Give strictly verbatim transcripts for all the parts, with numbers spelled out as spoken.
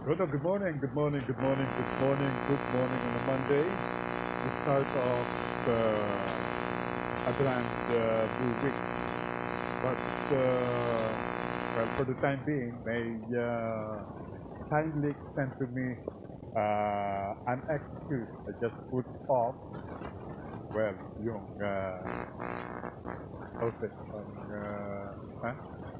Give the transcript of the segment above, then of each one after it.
Good, good morning, good morning, good morning, good morning, good morning on a Monday. The start of uh, a brand uh, new week. But, uh, well, for the time being, may uh, kindly extend to me uh, an excuse. I just put off, well, yung uh, process ng, uh, huh?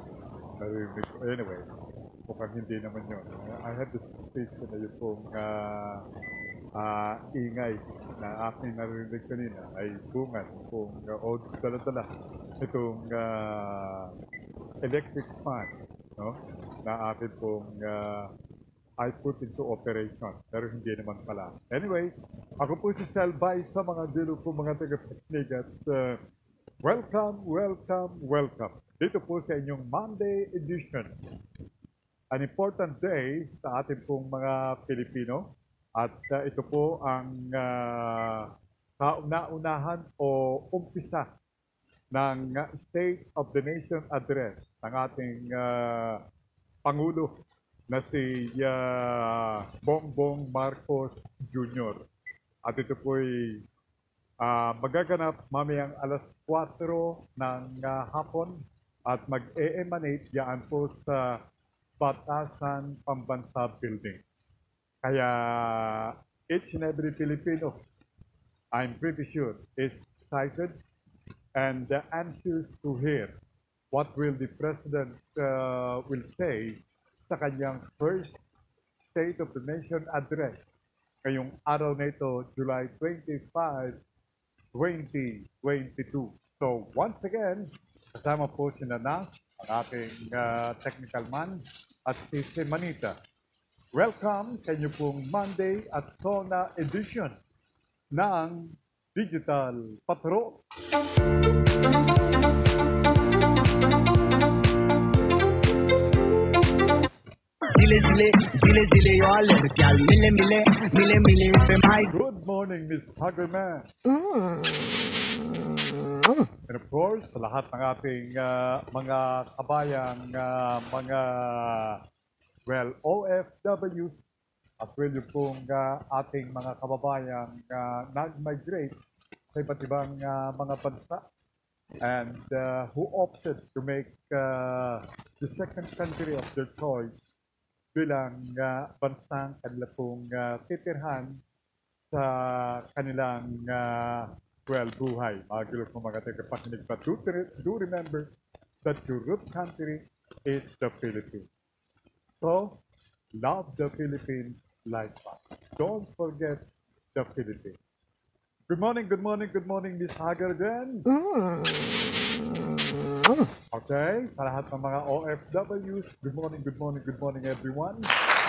Anyway, mukhang hindi naman yun. I had the suspicion na yung pong uh, uh, ingay na aking narinig kanina ay bungan kung uh, o dala-dala itong uh, electric fan, no? Na akin pong uh, I put into operation, pero hindi naman pala. Anyway, ako po si Capt.Sel Baysa, mga dilo po, mga tagapakinig at uh, welcome, welcome, welcome. Dito po sa inyong Monday edition. An important day sa ating pong mga Pilipino at uh, ito po ang uh, kauna-unahan o umpisa ng uh, State of the Nation Address ng ating uh, Pangulo na si uh, Bongbong Marcos Junior At ito po'y uh, magaganap mamayang alas kwatro ng uh, hapon at mag-e-emanate yan po sa Batasan Pambansa Building. Kaya each and every Filipino, I'm pretty sure, is excited and uh, anxious to hear what will the President uh, will say sa kanyang first State of the Nation Address ngayong araw na ito, July twenty-fifth, twenty twenty-two. So once again, kasama po si Nana, ang ating uh, technical man, at si Manita. Welcome sa inyo pong Monday at Sona edition ng Digital Patrol. Good morning, Miss Hagerman. Mm. And of course, sa lahat ng ating uh, mga kabayang, uh, mga, well, O F Ws, at well yung pong uh, ating mga kababayang uh, nag-migrate sa iba't ibang uh, mga bansa and uh, who opted to make uh, the second country of their choice bilang uh, bansang kanila pong uh, titirhan sa kanilang uh, well, buhay. Mga gilok mo mga tagapakinig. But do, do remember that your root country is the Philippines. So, love the Philippines like that. Don't forget the Philippines. Good morning, good morning, good morning, Miss Hagar again. Okay, sa lahat ng mga O F Ws, good morning, good morning, good morning everyone.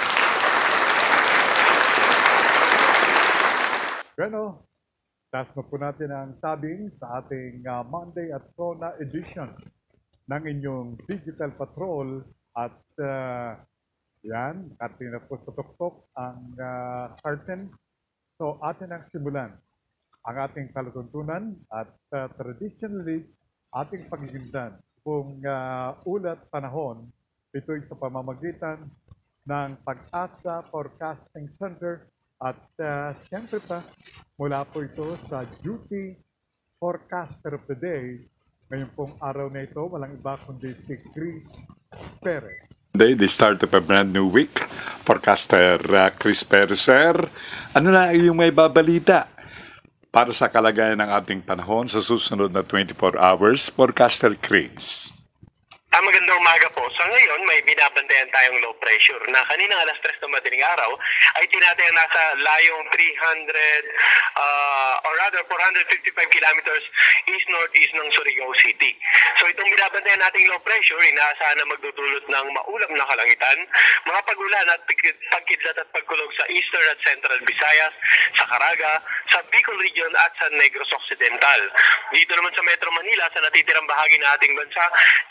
Bueno, taas na po natin ang tabing sa ating uh, Monday at Sona edition ng inyong Digital Patrol at uh, yan, atin na po sa tuktok ang uh, curtain. So atin ang simulan ang ating kalutuntunan at uh, traditionally ating pagigimdan kung uh, ulat panahon. Ito'y sa pamamagitan ng Pag-asa Forecasting Center at uh, siyempre pa mula po ito sa Duty Forecaster of the Day. Ngayon pong araw na ito, walang iba kundi si Chris Perez. Today, the start of a brand new week. Forecaster uh, Chris Perez, sir. Ano na yung may babalita para sa kalagayan ng ating panahon sa susunod na twenty-four hours? Forecaster Chris. Ah, magandang umaga po. Sa ngayon, may binabantayan tayong low pressure na kaninang alas tres ng madaling araw ay tinatayang nasa layong three hundred uh, or rather four hundred fifty-five kilometers east-northeast ng Surigao City. So itong binabantayan nating low pressure, inaasahan na magdudulot ng maulam na kalangitan, mga pagulan at pagkidlat at pagkulog sa eastern at central Visayas, sa Caraga, sa Bicol Region at sa Negros Occidental. Dito naman sa Metro Manila, sa natitirang bahagi ng ating bansa, generally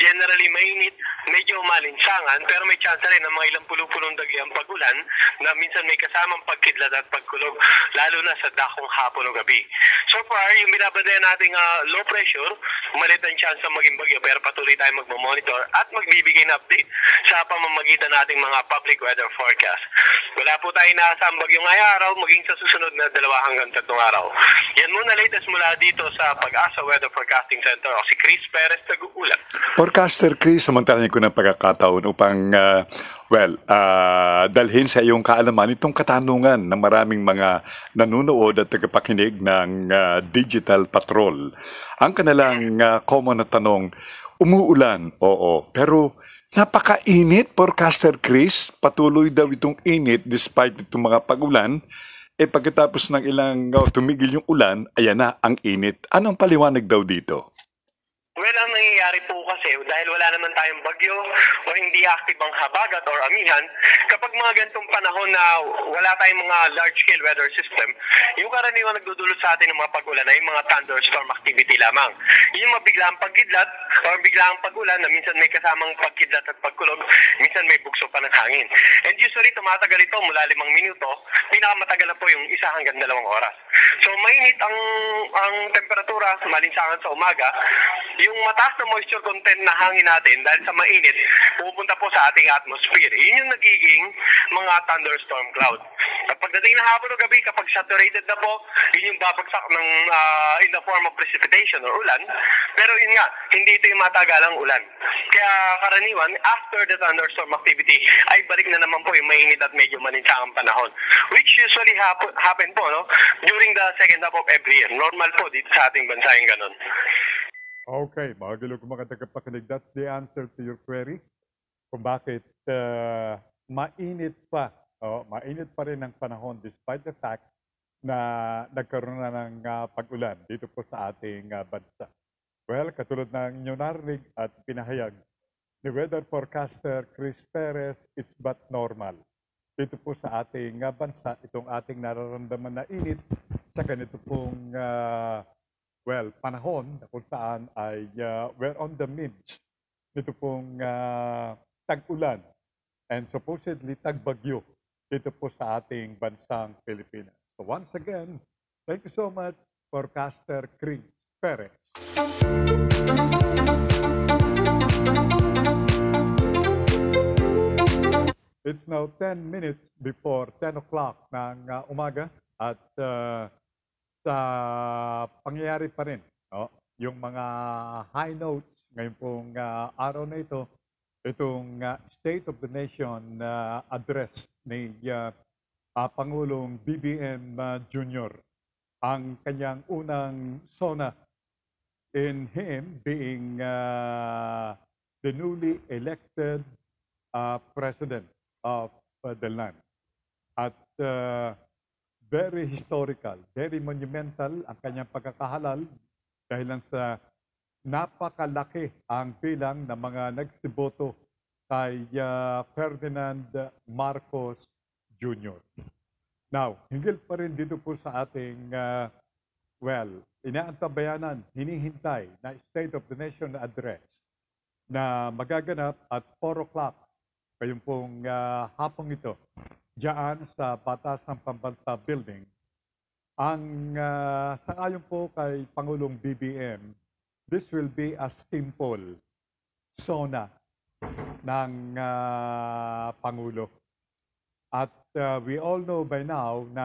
mainit, medyo malinsangan, pero may chance rin ng mga ilang pulupulong dagliang pag-ulan na minsan may kasamang pagkidlat at pagkulog, lalo na sa dakong hapon o gabi. So far, yung binabandayan nating uh, low pressure, malit ang chance na maging bagyo, pero patuloy tayong magmamonitor at magbibigay na update sa pamamagitan nating mga public weather forecast. Wala po tayong inaasang bagyo ngayong araw, maging sa susunod na dalawa hanggang tatlong araw. Yan muna latest mula dito sa Pag-asa Weather Forecasting Center. Ako si Chris Perez, nag-uulat. Forecaster Chris, samantalan ko ng pagkakataon upang, uh, well, uh, dalhin sa iyong kaalaman itong katanungan ng maraming mga nanonood at tagapakinig ng uh, Digital Patrol. Ang kanilang uh, common na tanong, umuulan, oo, pero napakainit, Forecaster Chris. Patuloy daw itong init despite itong mga pag-ulan. Eh pagkatapos ng ilang uh, tumigil yung ulan, ayan na ang init. Anong paliwanag daw dito? Well, ang nangyayari po kasi, dahil wala naman tayong bagyo o hindi active ang habagat or amihan, kapag mga ganitong panahon na wala tayong mga large-scale weather system, yung karaniwan nagdudulot sa atin ng mga pag-ulan ay yung mga thunderstorm activity lamang. Yung mabiglang pagkidlat or biglang pag-ulan na minsan may kasamang pagkidlat at pagkulog, minsan may bugso pa ng hangin. And usually, tumatagal ito mula limang minuto, pinakamatagal na po yung isa hanggang dalawang oras. So, mainit ang, ang temperatura, malinsangan sa umaga, yung mataas na moisture content na hangin natin dahil sa mainit, pupunta po sa ating atmosphere. Yun yung nagiging mga thunderstorm cloud. At pagdating na hapon o gabi, kapag saturated na po, yun yung babagsak ng, uh, in the form of precipitation or ulan. Pero yun nga, hindi ito yung matagalang ulan. Kaya karaniwan, after the thunderstorm activity, ay balik na naman po yung mainit at medyo malinsangang panahon. Which usually happen, happen po no, during the second half of every year. Normal po dito sa ating bansa yung ganun. Okay, mga gilog mga tagapakinig, that's the answer to your query kung bakit uh, mainit pa, oh, mainit pa rin ang panahon despite the fact na nagkaroon na ng uh, pag-ulan dito po sa ating uh, bansa. Well, katulad ng inyong narinig at pinahayag ni weather forecaster Chris Perez, it's but normal. Dito po sa ating uh, bansa, itong ating nararamdaman na init sa ganito pong uh, well, panahon na kung saan ay uh, we're on the midst nito pong uh, tag-ulan and supposedly tag-bagyo dito po sa ating bansang Pilipinas. So once again, thank you so much, forecaster Chris Perez. It's now ten minutes before ten o'clock ng uh, umaga at uh, sa pangyayari pa rin, no? Yung mga high notes ngayon pong uh, araw na ito, itong uh, State of the Nation uh, address ni uh, uh, Pangulong B B M uh, Junior Ang kanyang unang sona in him being uh, the newly elected uh, President of uh, the land. At uh, very historical, very monumental ang kanyang pagkakahalal dahil lang sa napakalaki ang bilang ng mga nagsiboto kay uh, Ferdinand Marcos Junior Now, hinggil pa rin dito po sa ating, uh, well, inaantabayanan, hinihintay na State of the Nation address na magaganap at four o'clock kayong pong uh, hapong ito diyan sa Batasang Pambansa Building. Ang uh, sangayon po kay Pangulong B B M, this will be a simple sona ng uh, Pangulo. At uh, we all know by now na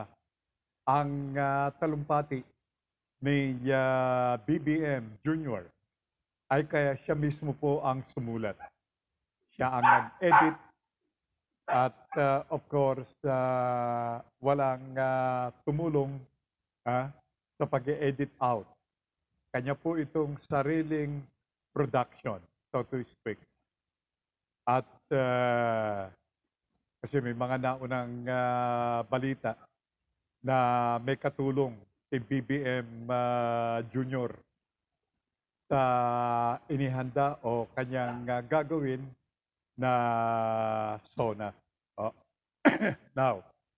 ang uh, talumpati ni uh, B B M Junior ay kaya siya mismo po ang sumulat. Siya ang nag-edit. At uh, of course, uh, walang uh, tumulong uh, sa pag-edit out. Kanya po itong sariling production, so to speak. At uh, kasi may mga naunang uh, balita na may katulong si B B M uh, Junior sa inihanda o kanyang uh, gagawin na sona. Oh. Now,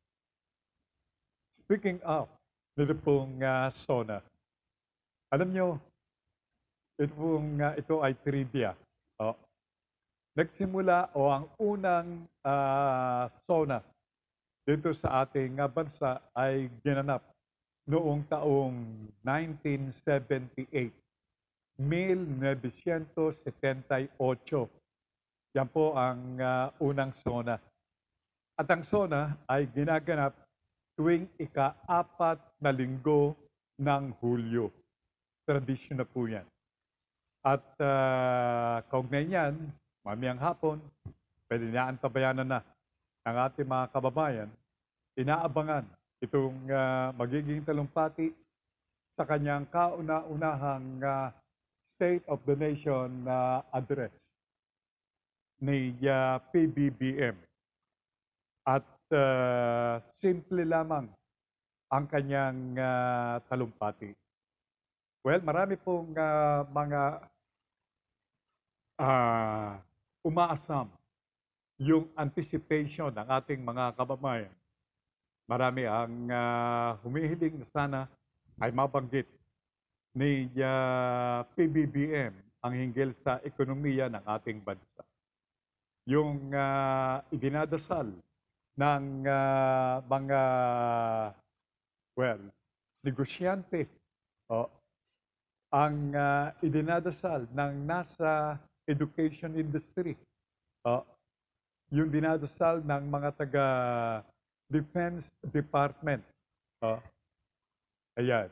speaking of nito pong uh, sona, alam nyo, ito, pong, uh, ito ay trivia. Oh. nagsimula o ang unang ah, SONA dito sa ating ah, bansa ay ginanap noong taong nineteen seventy-eight, nineteen seventy-eight. Yan po ang ah, unang SONA. At ang SONA ay ginaganap tuwing ika-apat na linggo ng Hulyo. Tradisyon na po yan. At uh, kaugnay niyan, mamayang hapon, pwede na antabayanan na ng ating mga kababayan, inaabangan itong uh, magiging talumpati sa kanyang kauna-unahang uh, State of the Nation uh, address ni uh, P B B M. At uh, simple lamang ang kanyang uh, talumpati. Well, marami pong uh, mga uh, umaasam yung anticipation ng ating mga kababayan. Marami ang uh, humihiling na sana ay mabanggit ni uh, P B B M ang hinggil sa ekonomiya ng ating bansa. Yung uh, idinadasal ng uh, mga, well, negosyante, oh, ang uh, idinadasal ng nasa education industry, oh, yung dinadasal ng mga taga Defense Department, oh, ayan,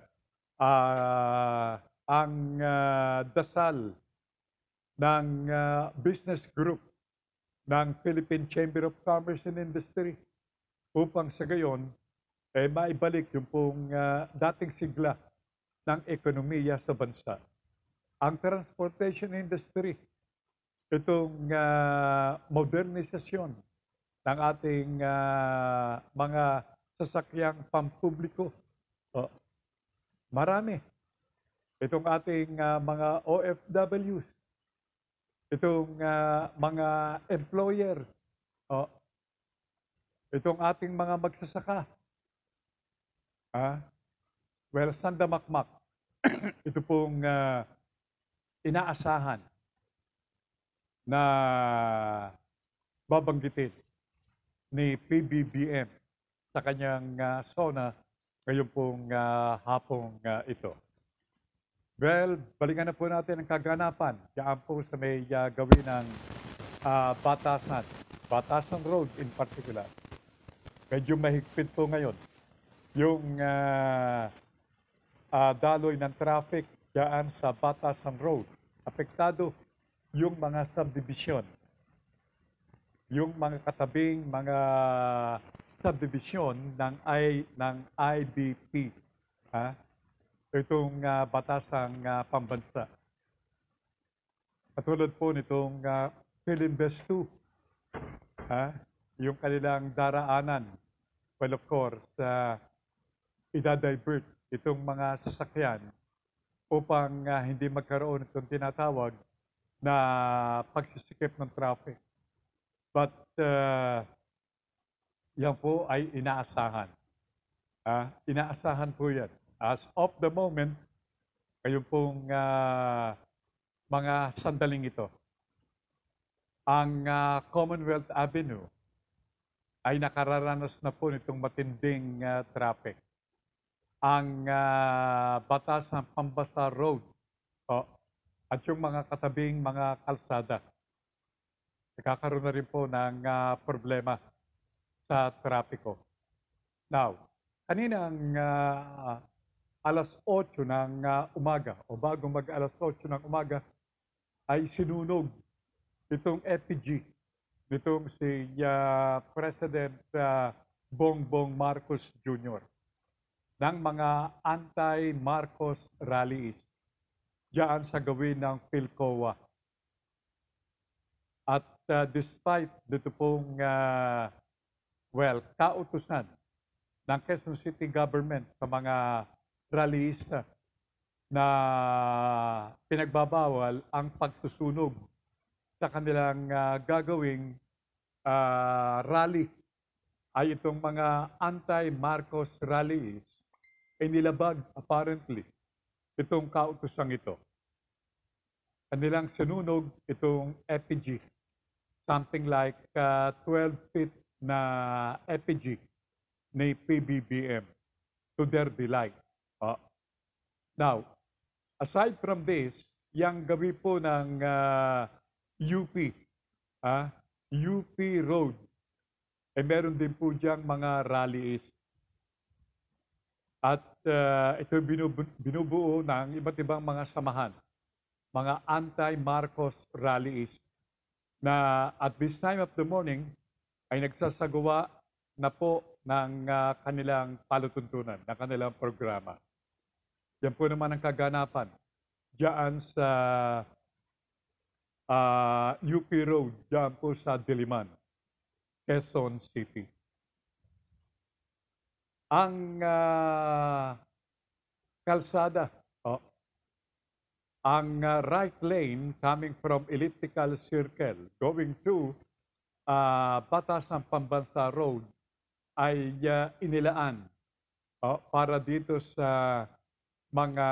uh, ang uh, dasal ng uh, business group ng Philippine Chamber of Commerce and Industry upang sa gayon eh, maibalik yung pong uh, dating sigla ng ekonomiya sa bansa. Ang transportation industry, itong uh, modernisasyon ng ating uh, mga sasakyang pampubliko. Oh, marami. Itong ating uh, mga O F Ws, itong uh, mga employers, oh, itong ating mga magsasaka. Ah, well, sandamakmak. Ito pong uh, inaasahan na babanggitin ni P B B M sa kanyang uh, SONA ngayon pong uh, hapong uh, ito. Well, balikan na po natin ang kaganapan diyan po sa may uh, gawin ng uh, Batasan, Batasan Road in particular. Medyo mahigpit po ngayon yung uh, uh, daloy ng traffic diyan sa Batasan Road. Apektado yung mga subdivision, yung mga katabing mga subdivision ng I ng I D P. Ha? Itong uh, batasang uh, pambansa. Katulad po nitong uh, Philinvest two, uh, yung kanilang daraanan. Well, of course, uh, idadivert itong mga sasakyan upang uh, hindi magkaroon itong tinatawag na pagsisikip ng traffic. But uh, yan po ay inaasahan. Uh, inaasahan po yan. As of the moment, kayo pong uh, mga sandaling ito, ang uh, Commonwealth Avenue ay nakararanas na po nitong matinding uh, traffic. Ang uh, batas ng Pambasa Road oh, at yung mga katabing mga kalsada, nagkakaroon na rin po ng uh, problema sa trapiko. Now, kaninang uh, alas otso ng uh, umaga o bago mag alas otso ng umaga ay sinunog itong effigy nitong si uh, President uh, Bongbong Marcos Junior ng mga anti-Marcos rallies diyan sa gawin ng PhilCoa. At uh, despite dito pong uh, well, kautusan ng Quezon City government sa mga rallyista na pinagbabawal ang pagsusunog sa kanilang uh, gagawing uh, rally ay itong mga anti-Marcos rallies ay nilabag apparently itong kautusang ito. Kanilang sinunog itong effigy something like uh, twelve feet na effigy ni P B B M to their delight. Oh. Now, aside from this, yung gabi po ng uh, U P, ah, U P Road, eh meron din po diyang mga rallies. At uh, ito binubu- binubuo ng iba't ibang mga samahan, mga anti-Marcos rallies na at this time of the morning ay nagsasagawa na po ng uh, kanilang palutuntunan, ng kanilang programa. Yan po naman ang kaganapan diyan sa uh, U P Road, diyan po sa Diliman, Quezon City. Ang uh, kalsada, oh, ang uh, right lane coming from Elliptical Circle going to uh, Batasan Pambansa Road ay uh, inilaan oh, para dito sa mga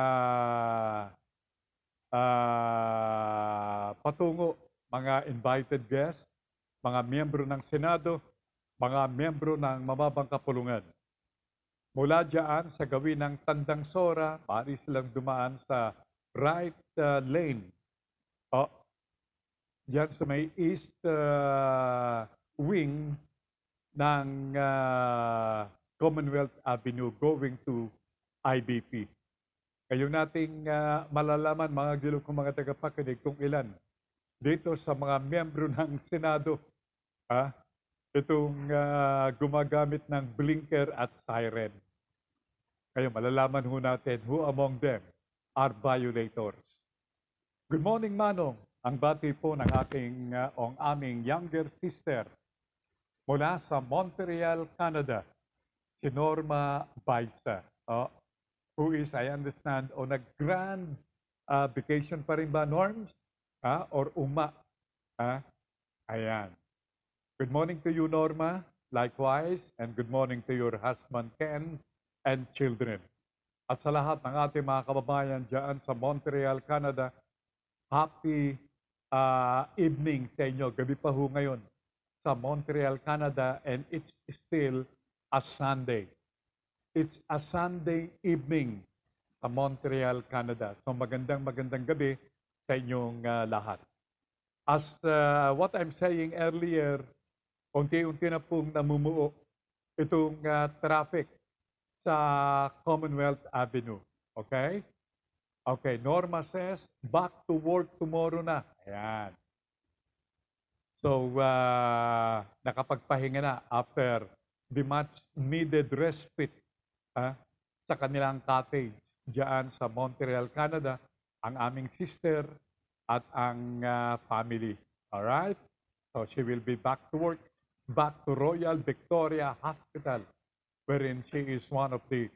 uh, patungo, mga invited guests, mga miyembro ng Senado, mga miyembro ng mababang kapulungan. Mula dyan sa gawin ng Tandang Sora, maaari silang dumaan sa right uh, lane. O, dyan sa may east uh, wing ng uh, Commonwealth Avenue going to I B P. Kayo nating uh, malalaman, mga gilong kong mga tagapakinig, kung ilan dito sa mga miyembro ng Senado, ah, itong uh, gumagamit ng blinker at siren. Kayo malalaman ho natin who among them are violators. Good morning, Manong. Ang bati po ng ating uh, ang aming younger sister mula sa Montreal, Canada, si Norma Baysa. Oh, who is, I understand, on a grand uh, vacation pa rin ba, Norms? Ah, or uma? Ah, ayan. Good morning to you, Norma. Likewise, and good morning to your husband, Ken, and children. At sa lahat ng ating mga kababayan dyan sa Montreal, Canada, happy uh, evening sa inyo. Gabi pa ho ngayon sa Montreal, Canada, and it's still a Sunday. It's a Sunday evening sa Montreal, Canada. So magandang magandang gabi sa inyong uh, lahat. As uh, what I'm saying earlier, unti-unti na pong namumuo itong uh, traffic sa Commonwealth Avenue. Okay? Okay, Norma says, back to work tomorrow na. Ayan. So, uh, nakapagpahinga na after the much needed respite uh, sa kanilang cottage diyan sa Montreal, Canada, ang aming sister at ang uh, family. Alright? So, she will be back to work, back to Royal Victoria Hospital, wherein she is one of the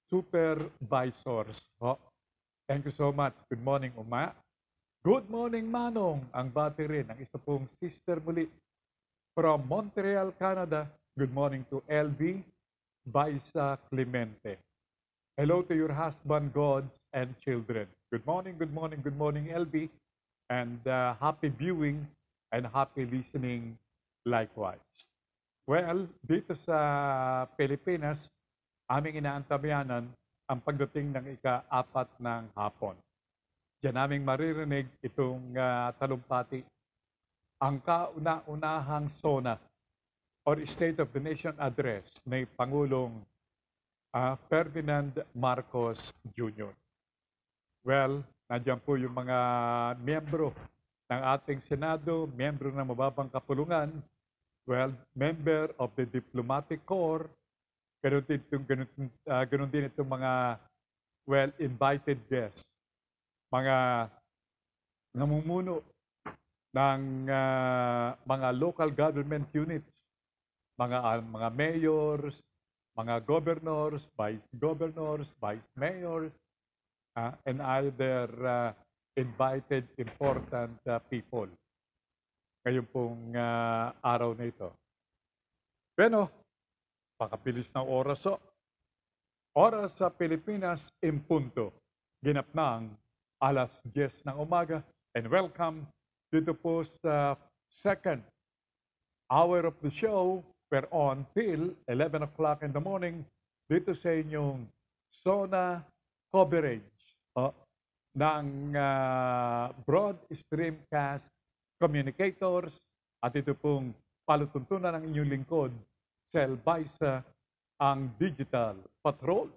supervisors. Oh, thank you so much. Good morning, Uma. Good morning, Manong. Ang bati rin, ang isa pong sister muli from Montreal, Canada. Good morning to L V Baysa Clemente. Hello to your husband, gods, and children. Good morning, good morning, good morning, L V. And uh, happy viewing and happy listening likewise. Well, dito sa Pilipinas, aming inaantabayanan ang pagdating ng ika-apat ng hapon. Diyan naming maririnig itong uh, talumpati, ang kauna-unahang SONA or State of the Nation Address ni Pangulong uh, Ferdinand Marcos Junior Well, nandiyan po yung mga miyembro ng ating Senado, miyembro ng mababang kapulungan, well, member of the Diplomatic Corps, ganun din, ganun, uh, ganun din itong mga, well, invited guests, mga namumuno ng uh, mga local government units, mga, uh, mga mayors, mga governors, vice governors, vice mayors, uh, and other uh, invited important uh, people. Ngayon pong uh, araw na ito. Pero, pakabilis ng oras o. Oras sa Pilipinas, impunto. Ginap ng alas diyes ng umaga. And welcome dito po sa second hour of the show. We're on till eleven o'clock in the morning dito sa inyong Sona coverage oh, ng uh, Broad Streamcast Communicators at ito pong palutuntunan ng inyong lingkod, Sel Baysa, ang Digital Patrol.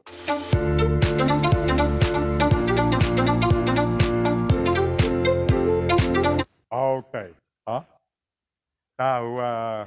Okay. Huh? Now, uh,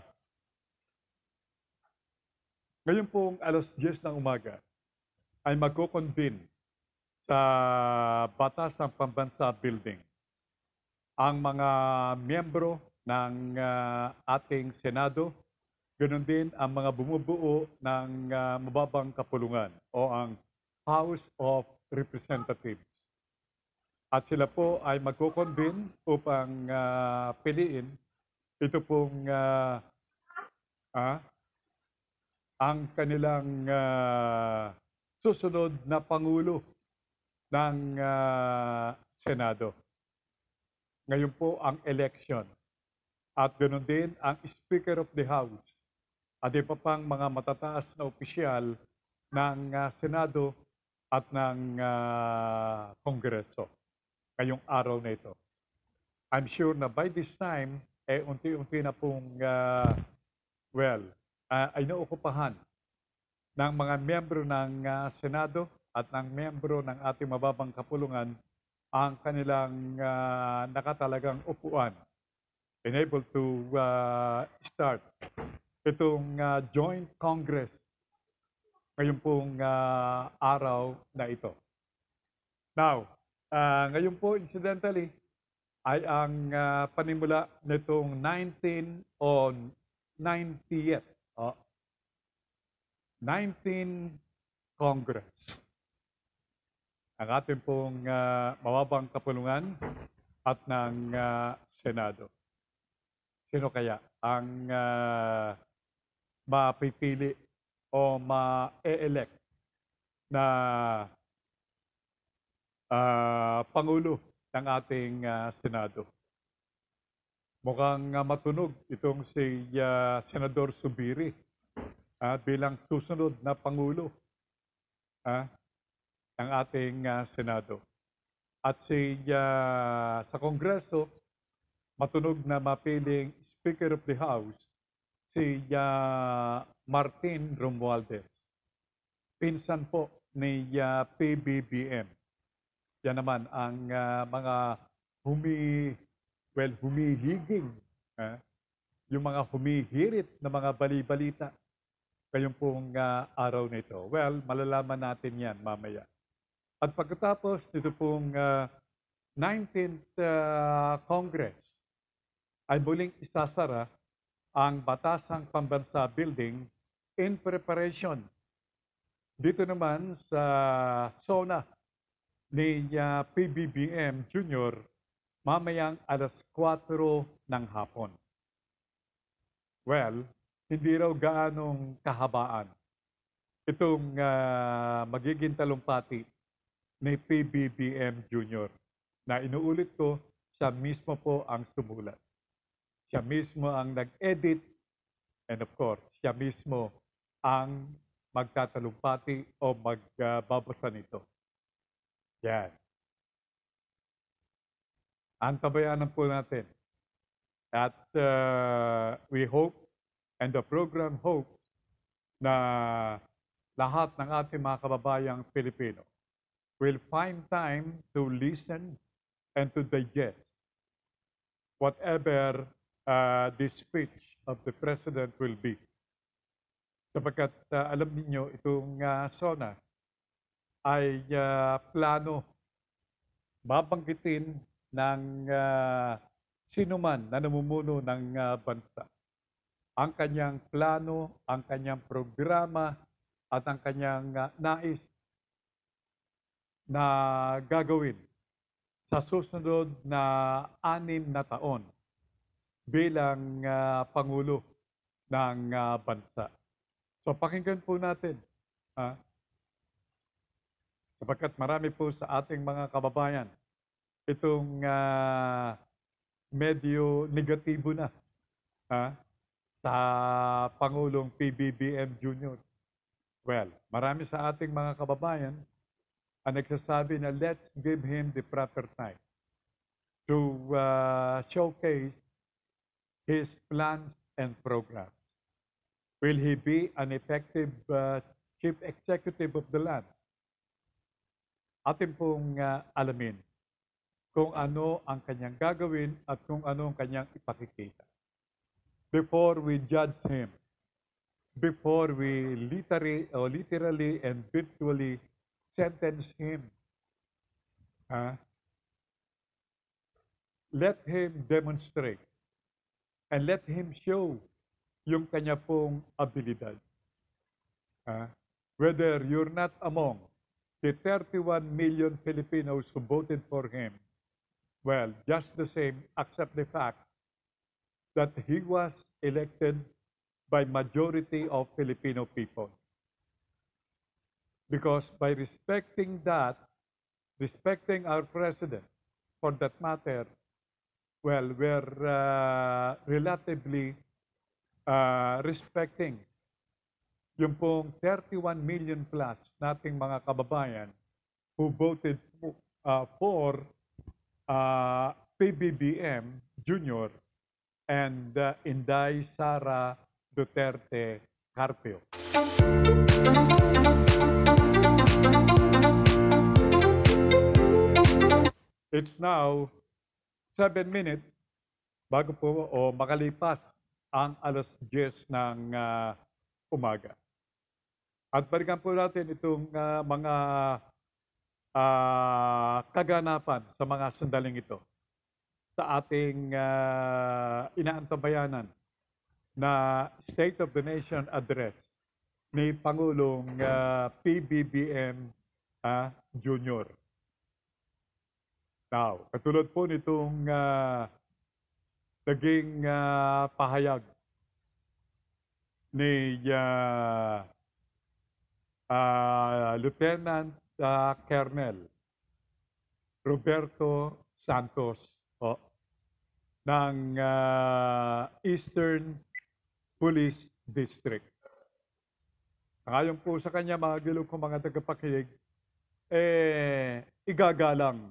ngayon pong alas diyes ng umaga ay magko-convene sa Batasang Pambansa Building ang mga miyembro ng uh, ating Senado, ganoon din ang mga bumubuo ng uh, mababang kapulungan o ang House of Representatives. At sila po ay magko-convene upang uh, piliin ito pong uh, ah, ang kanilang uh, susunod na Pangulo ng uh, Senado. Ngayon po ang election. At ganoon din ang Speaker of the House at iba pang mga matataas na opisyal ng uh, Senado at ng uh, Kongreso ngayong araw na ito. I'm sure na by this time, eh unti-unti na pong, uh, well, uh, ay nauukupahan ng mga miyembro ng uh, Senado at ng miyembro ng ating mababang kapulungan ang kanilang uh, nakatalagang upuan, enable to uh, start itong uh, Joint Congress ngayon pong uh, araw na ito. Now, uh, ngayon po incidentally ay ang uh, panimula nitong nineteen on ninetieth oh, nineteenth Congress. Ang ating pong uh, mababang kapulungan at ng uh, Senado. Sino kaya ang uh, mapipili o ma-elect na uh, Pangulo ng ating uh, Senado? Mukhang uh, matunog itong si uh, Senador Subiri uh, bilang susunod na Pangulo uh, ng ating uh, Senado. At si uh, sa Kongreso, matunog na mapiling Speaker of the House, si uh, Martin Romualdez. Pinsan po ni uh, P B B M. Yan naman ang uh, mga humi, well, humihiging, uh, yung mga humihirit na mga bali-balita ngayong pong uh, araw nito. Well, malalaman natin yan mamaya. At pagkatapos nito pong uh, nineteenth uh, Congress, ay muling isasara ang Batasang Pambansa Building in preparation. Dito naman sa Sona ni uh, P B B M Junior mamayang alas kwatro ng hapon. Well, hindi raw gaanong kahabaan itong uh, magiging talumpati ni P B B M Junior na inuulit ko, siya mismo po ang sumulat. Siya mismo ang nag-edit and of course, siya mismo ang magtatalumpati o magbabasa uh, nito. Yan. Ang tabayanan po natin. At uh, we hope and the program hopes na lahat ng ating mga kababayang Pilipino will find time to listen and to digest whatever uh, the speech of the President will be. Sapagkat uh, alam niyo itong uh, Sona ay uh, plano babanggitin ng uh, sinuman na namumuno ng uh, bansa. Ang kanyang plano, ang kanyang programa, at ang kanyang uh, nais na gagawin sa susunod na anim na taon bilang uh, Pangulo ng uh, bansa. So pakinggan po natin. Ha? Sapagkat marami po sa ating mga kababayan itong uh, medyo negatibo na. Ha? sa Pangulong P B B M Junior Well, marami sa ating mga kababayan ang nagsasabi na let's give him the proper time to uh, showcase his plans and programs. Will he be an effective uh, chief executive of the land? Atin pong uh, alamin kung ano ang kanyang gagawin at kung ano ang kanyang ipakikita. Before we judge him, before we literally, or literally and virtually sentence him, uh, let him demonstrate and let him show yung kanya pong abilidad. Uh, whether you're not among the thirty-one million Filipinos who voted for him, well, just the same, accept the fact that he was elected by majority of Filipino people. Because by respecting that, respecting our president, for that matter, well, we're uh, relatively uh, respecting yung pong thirty-one million plus nating mga kababayan who voted uh, for uh, P B B M Junior and uh, Inday Sara Duterte Carpio. It's now seven minutes bago po o makalipas ang alas diyes ng uh, umaga. At balikan po natin itong uh, mga uh, kaganapan sa mga sandaling ito sa ating uh, inaantabayanan na State of the Nation Address ni Pangulong uh, P B B M uh, Junior Now, katulad po nitong uh, naging uh, pahayag ni uh, uh, Lieutenant uh, Colonel Roberto Santos oh, ng uh, Eastern Police District. Ayon po sa kanya, mga gilog kong mga tagapakinig, eh, igagalang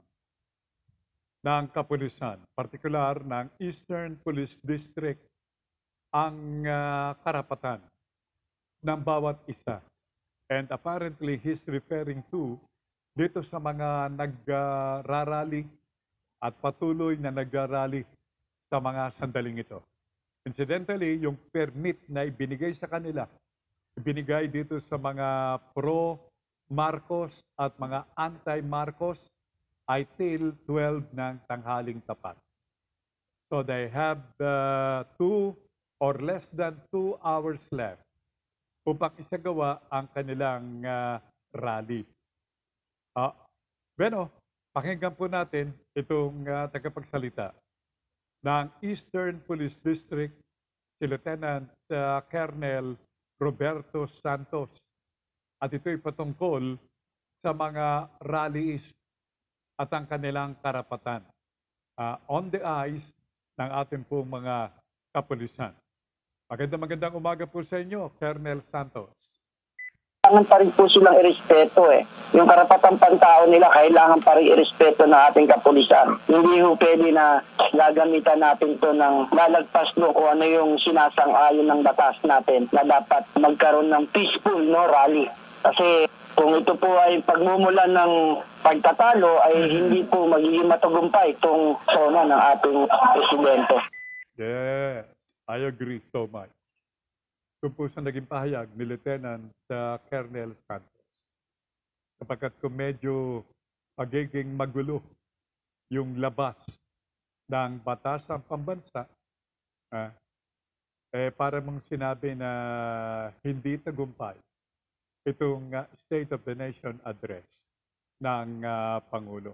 ng kapulisan, partikular ng Eastern Police District, ang uh, karapatan ng bawat isa. And apparently, he's referring to dito sa mga nagrarally at patuloy na nagrarally sa mga sandaling ito. Incidentally, yung permit na ibinigay sa kanila, ibinigay dito sa mga pro-Marcos at mga anti-Marcos ay till twelve ng tanghaling tapat. So they have uh, two or less than two hours left upang isagawa ang kanilang uh, rally. Uh, bueno, pakinggan po natin itong uh, tagapagsalita ng Eastern Police District, si Lieutenant uh, Colonel Roberto Santos. At ito'y patungkol sa mga rallyist at ang kanilang karapatan uh, on the eyes ng ating pong mga kapulisan. Magandang magandang umaga po sa inyo, Colonel Santos. Kailangan pa rin po silang irespeto eh. Yung karapatang pantao nila, kailangan pa rin irespeto ng ating kapulisan. Hindi ho pwede na gagamitan natin to ng lalagpas no kung ano yung sinasang-ayon ng batas natin na dapat magkaroon ng peaceful no rally. Kasi kung ito po ay pagmumulan ng pagtatalo, ay hindi po magiging matagumpay itong sona ng ating presidente. Yes, I agree so much. Kung po sa naging pahayag ni Lieutenant uh, Colonel Santos, kapagkat kung medyo pagiging magulo yung labas ng batasang pambansa, ah, eh, para mong sinabi na hindi tagumpay itong uh, State of the Nation Address ng uh, Pangulo.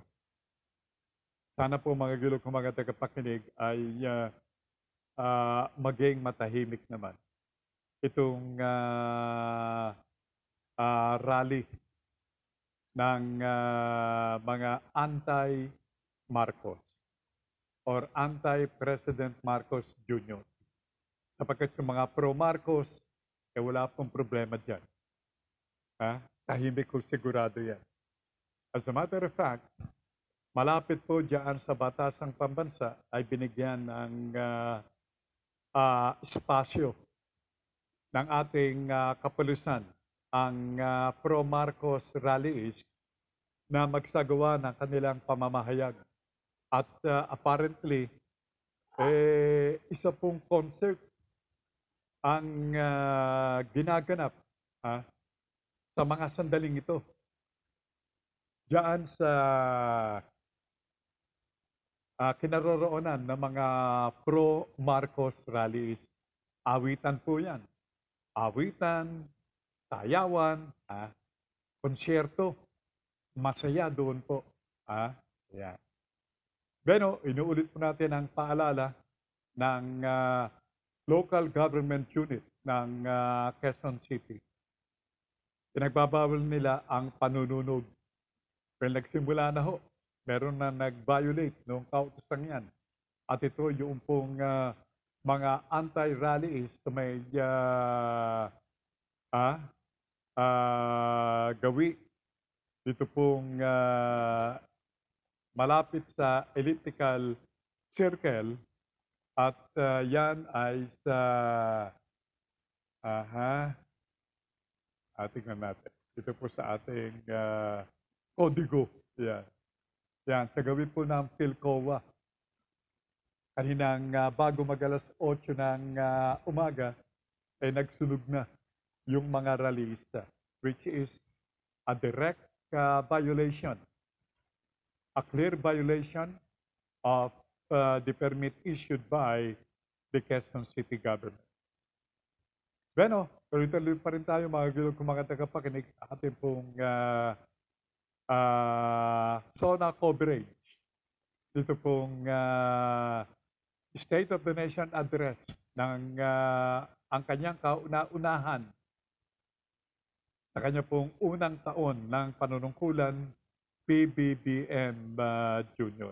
Sana po mga gilog kong mga tagapakinig ay uh, uh, maging matahimik naman itong uh, uh, rally ng uh, mga anti-Marcos or anti-President Marcos Junior Sapagkat yung mga pro-Marcos, eh wala pong problema dyan. Ha? Tahimik ko sigurado yan. As a matter of fact, malapit po dyan sa batasang pambansa ay binigyan ng uh, uh, espasyo ng ating uh, kapulisan ang uh, pro-Marcos rallies na magsagawa ng kanilang pamamahayag. At uh, apparently, eh, isa pong concert ang uh, ginaganap ha, sa mga sandaling ito. Diyan sa uh, kinaroroonan ng mga pro-Marcos rallies. Awitan po yan. Awitan, sayawan, ha, konsyerto. Masaya doon po. Ha? Yan. Beno, inuulit po natin ang paalala ng uh, local government unit ng uh, Quezon City. Pinagbabawal nila ang panununog. Well, nagsimula na ho. Meron na nag-violate noong kautusan yan. At ito yung pong uh, mga anti-rallies na may uh, ah, uh, gawi. Dito pong uh, malapit sa elliptical circle at uh, yan ay sa aha uh, tingnan natin. Ito po sa ating uh, kodigo. Yan. Yan, sa gawin po ng Philcoa. Kaninang uh, bago mag-alas otso ng uh, umaga, ay eh, nagsunog na yung mga rallyista, which is a direct uh, violation, a clear violation of uh, the permit issued by the Quezon City government. Beno, tuloy-tuloy pa rin tayo mga gilog kung mga tagapakinig sa ating pong uh, uh, SONA coverage. Dito pong uh, State of the Nation Address ng uh, ang kanyang kauna-unahan sa kanya pong unang taon ng panunungkulan P B B M uh, Junior.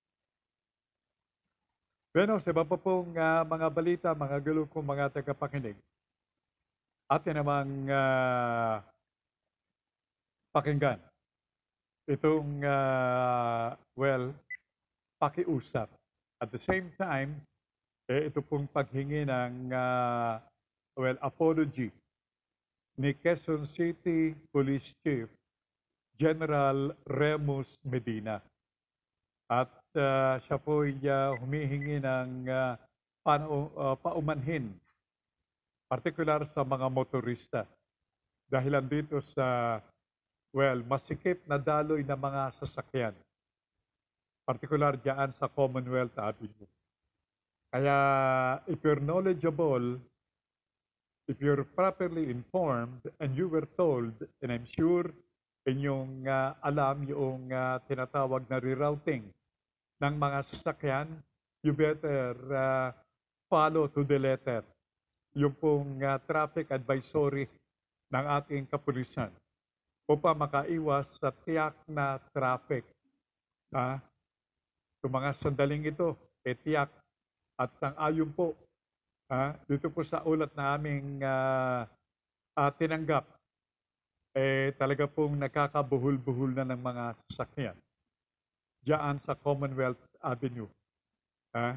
Bueno, sa iba pa pong uh, mga balita, mga gulo kong mga tagapakinig, atin namang uh, pakinggan itong, uh, well, pakiusap. At the same time, eh, ito pong paghingi ng, uh, well, apology ni Quezon City Police Chief General Remus Medina. At uh, siya po ay uh, humihingi ng uh, panu- uh, paumanhin, partikular sa mga motorista. Dahilan dito sa, well, masikip na daloy na mga sasakyan. Partikular dyan sa Commonwealth Avenue. Kaya, if you're knowledgeable, if you're properly informed, and you were told, and I'm sure inyong uh, alam yung uh, tinatawag na rerouting ng mga sasakyan, you better uh, follow to the letter yung pong uh, traffic advisory ng ating kapulisan upang makaiwas sa tiyak na traffic. Ah, sa mga sandaling ito, eh, tiyak at sang-ayon po ah, dito po sa ulat na aming uh, uh, tinanggap, eh, talaga pong nakakabuhol-buhol na ng mga sasakyan diyan sa Commonwealth Avenue. Ah,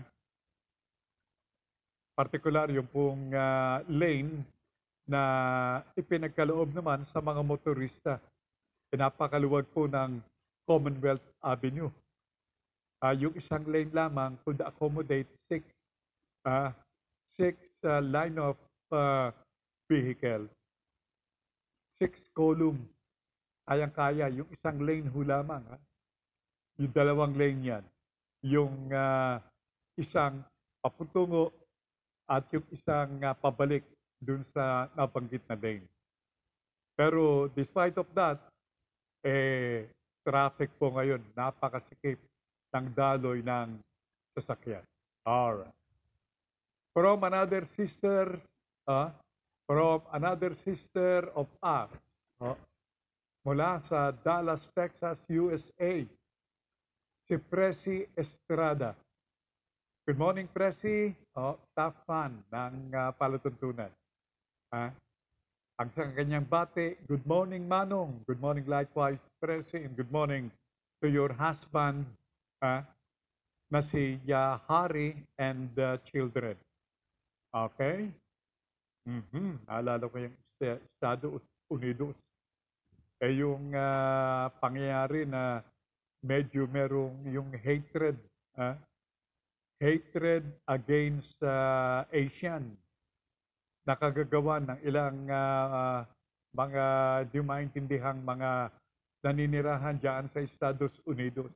partikular yung pong uh, lane na ipinagkaloob naman sa mga motorista. Pinapakaluwag po ng Commonwealth Avenue. Uh, yung isang lane lamang could accommodate six, uh, six uh, line of uh, vehicles. Six column. Kayang-kaya. Yung isang lane ho lamang. Ha? Yung dalawang lane yan. Yung uh, isang paputungo at yung isang uh, pabalik dun sa nabanggit na lane. Pero despite of that, eh, traffic po ngayon, napakasikip ng daloy ng sasakyan. Alright. From another sister, uh, from another sister of ours, uh, mula sa Dallas, Texas, U S A, si Presi Estrada. Good morning, Presi. Oh, tough fan ng uh, palatuntunan. Ha? Ang sa kanyang bate, good morning, Manong. Good morning, likewise, Presi. And good morning to your husband, ha? Na si uh, Hari and uh, children. Okay? Mm-hmm. Naalala ko yung Estados Unidos. Eh yung uh, pangyayari na medyo merong yung hatred, ha? Hatred against uh, Asian, nakagagawa ng ilang uh, mga di maintindihang mga naninirahan dyan sa Estados Unidos.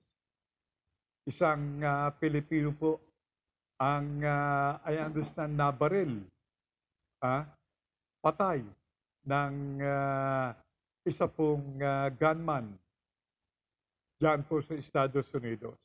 Isang uh, Pilipino po ang, uh, I understand, nabaril, ah, patay ng uh, isa pong uh, gunman dyan po sa Estados Unidos.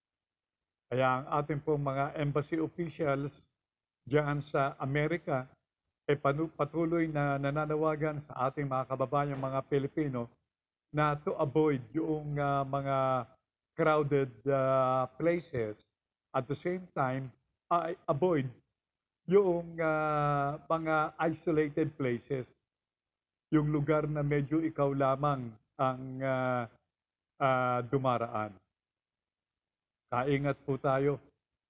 Kaya ang ating pong mga embassy officials diyan sa Amerika ay patuloy na nananawagan sa ating mga kababayan mga Pilipino na to avoid yung uh, mga crowded uh, places. At the same time, uh, avoid yung uh, mga isolated places. Yung lugar na medyo ikaw lamang ang uh, uh, dumaraan. Kaingat po tayo.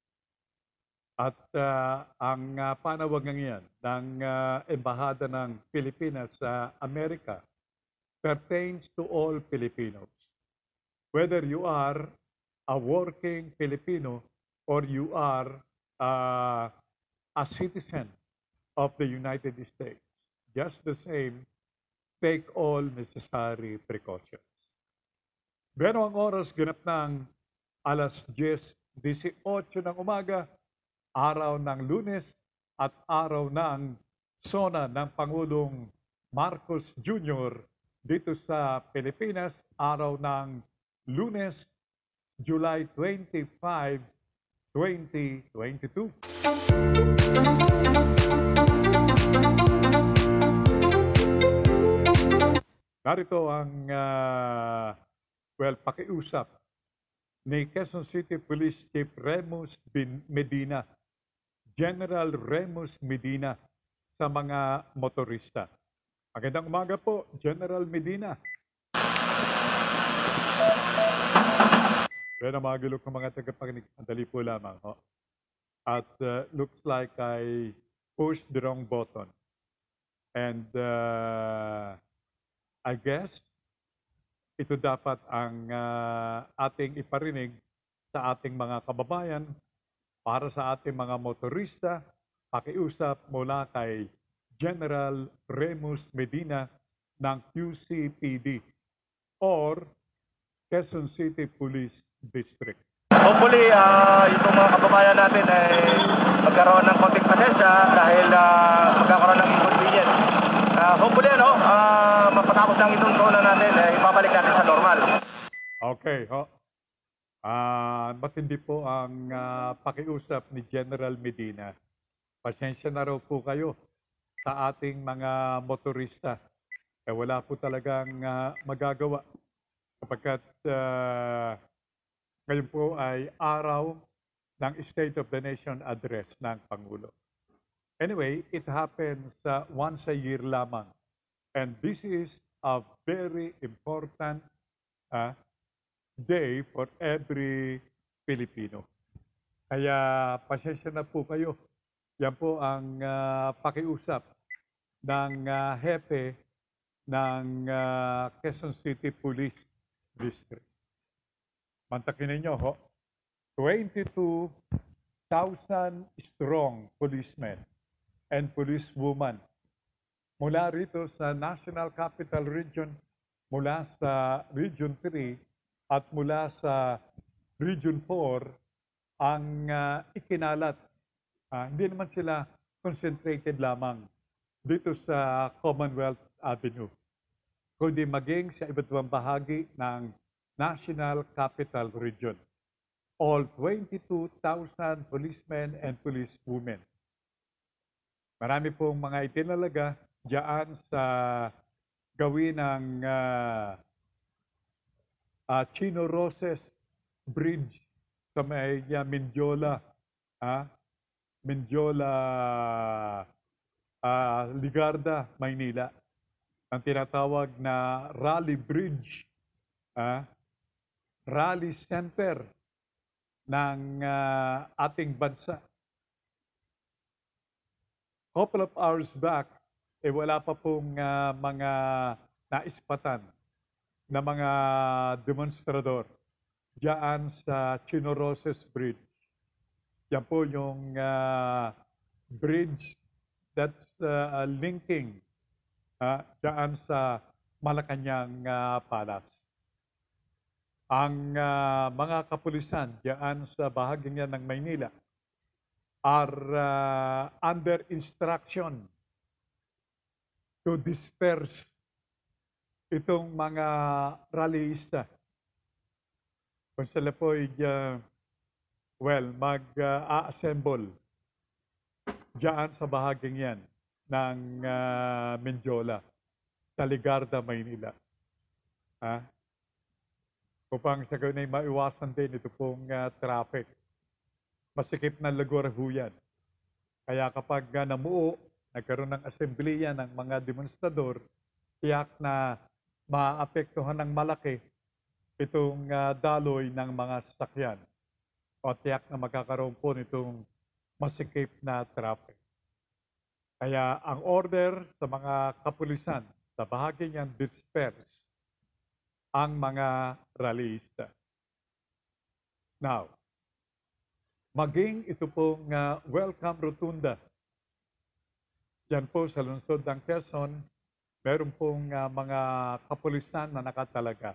At uh, ang uh, panawagan yan ng uh, Embahada ng Pilipinas sa Amerika pertains to all Filipinos. Whether you are a working Filipino or you are uh, a citizen of the United States, just the same, take all necessary precautions. Pero ang oras ganap ng alas diyes dieciocho ng umaga, araw ng Lunes at araw ng sona ng Pangulong Marcos Junior dito sa Pilipinas, araw ng Lunes, July twenty-fifth, twenty twenty-two. Narito ang, uh, well, pakiusap ni Quezon City Police Chief Remus Medina, General Remus Medina, sa mga motorista. Magandang umaga po, General Medina. Pero magulog ng mga tagapakinig, andali po lamang. Ho. At uh, looks like I pushed the wrong button. And uh, I guess ito dapat ang uh, ating iparinig sa ating mga kababayan para sa ating mga motorista. Pakiusap mula kay General Remus Medina ng Q C P D or Quezon City Police District. Hopefully, uh, itong mga kababayan natin ay magkaroon ng konting pasensya dahil uh, magkakaroon ng inconvenience. Uh, hopefully, ano, uh, mapatapos lang itong zona natin, eh, ibabalik natin sa normal. Okay, ho. Uh, matindi po ang uh, pakiusap ni General Medina. Pasensya na raw po kayo sa ating mga motorista. Eh, wala po talagang uh, magagawa kapagkat uh, ngayon po ay araw ng State of the Nation address ng Pangulo. Anyway, it happens uh, once a year lamang. And this is a very important uh, day for every Filipino. Kaya pasensya na po kayo. Yan po ang uh, pakiusap ng uh, hepe ng uh, Quezon City Police District. Mantakin ninyo, ho, twenty-two thousand strong policemen and policewomen mula rito sa National Capital Region, mula sa Region three at mula sa Region four ang uh, ikinalat. Uh, hindi naman sila concentrated lamang dito sa Commonwealth Avenue, kundi maging sa iba't ibang bahagi ng National Capital Region. All twenty-two thousand policemen and policewomen. Marami pong mga itinalaga diyan sa gawin ng uh, uh, Chino Roses Bridge sa may uh, Mindiola ah, Mendiola, ah, Ligarda, Maynila, ang tinatawag na Raleigh Bridge, ah, Raleigh Center ng ah, ating bansa. Couple of hours back, eh wala pa pong ah, mga naispatan na mga demonstrador diyan sa Chinoroses Bridge. Yan po yung ah, bridge that's ah, linking ah, diyan sa Malacanang ah, Palace. Ang ah, mga kapulisan diyan sa bahaging yan ng Maynila are uh, under instruction to disperse itong mga rallyista. Kung sila po ay, uh, well, mag-a-assemble uh, diyan sa bahaging yan ng uh, Mendiola, sa Ligarda, Maynila. Ha? Upang sa ganun ay maiwasan din ito pong uh, traffic. Masikip na lugar ho yan. Kaya kapag uh, namuo, nagkaroon ng assemblea ng mga demonstrador, tiyak na maapektuhan ng malaki itong uh, daloy ng mga sasakyan. O tiyak na magkakaroon po nitong masikip na traffic. Kaya ang order sa mga kapulisan sa bahagi niyan disperse ang mga rallyista. Now, maging ito pong uh, welcome rotunda. Yan po sa lungsod ng Quezon, meron pong uh, mga kapulisan na nakatalaga.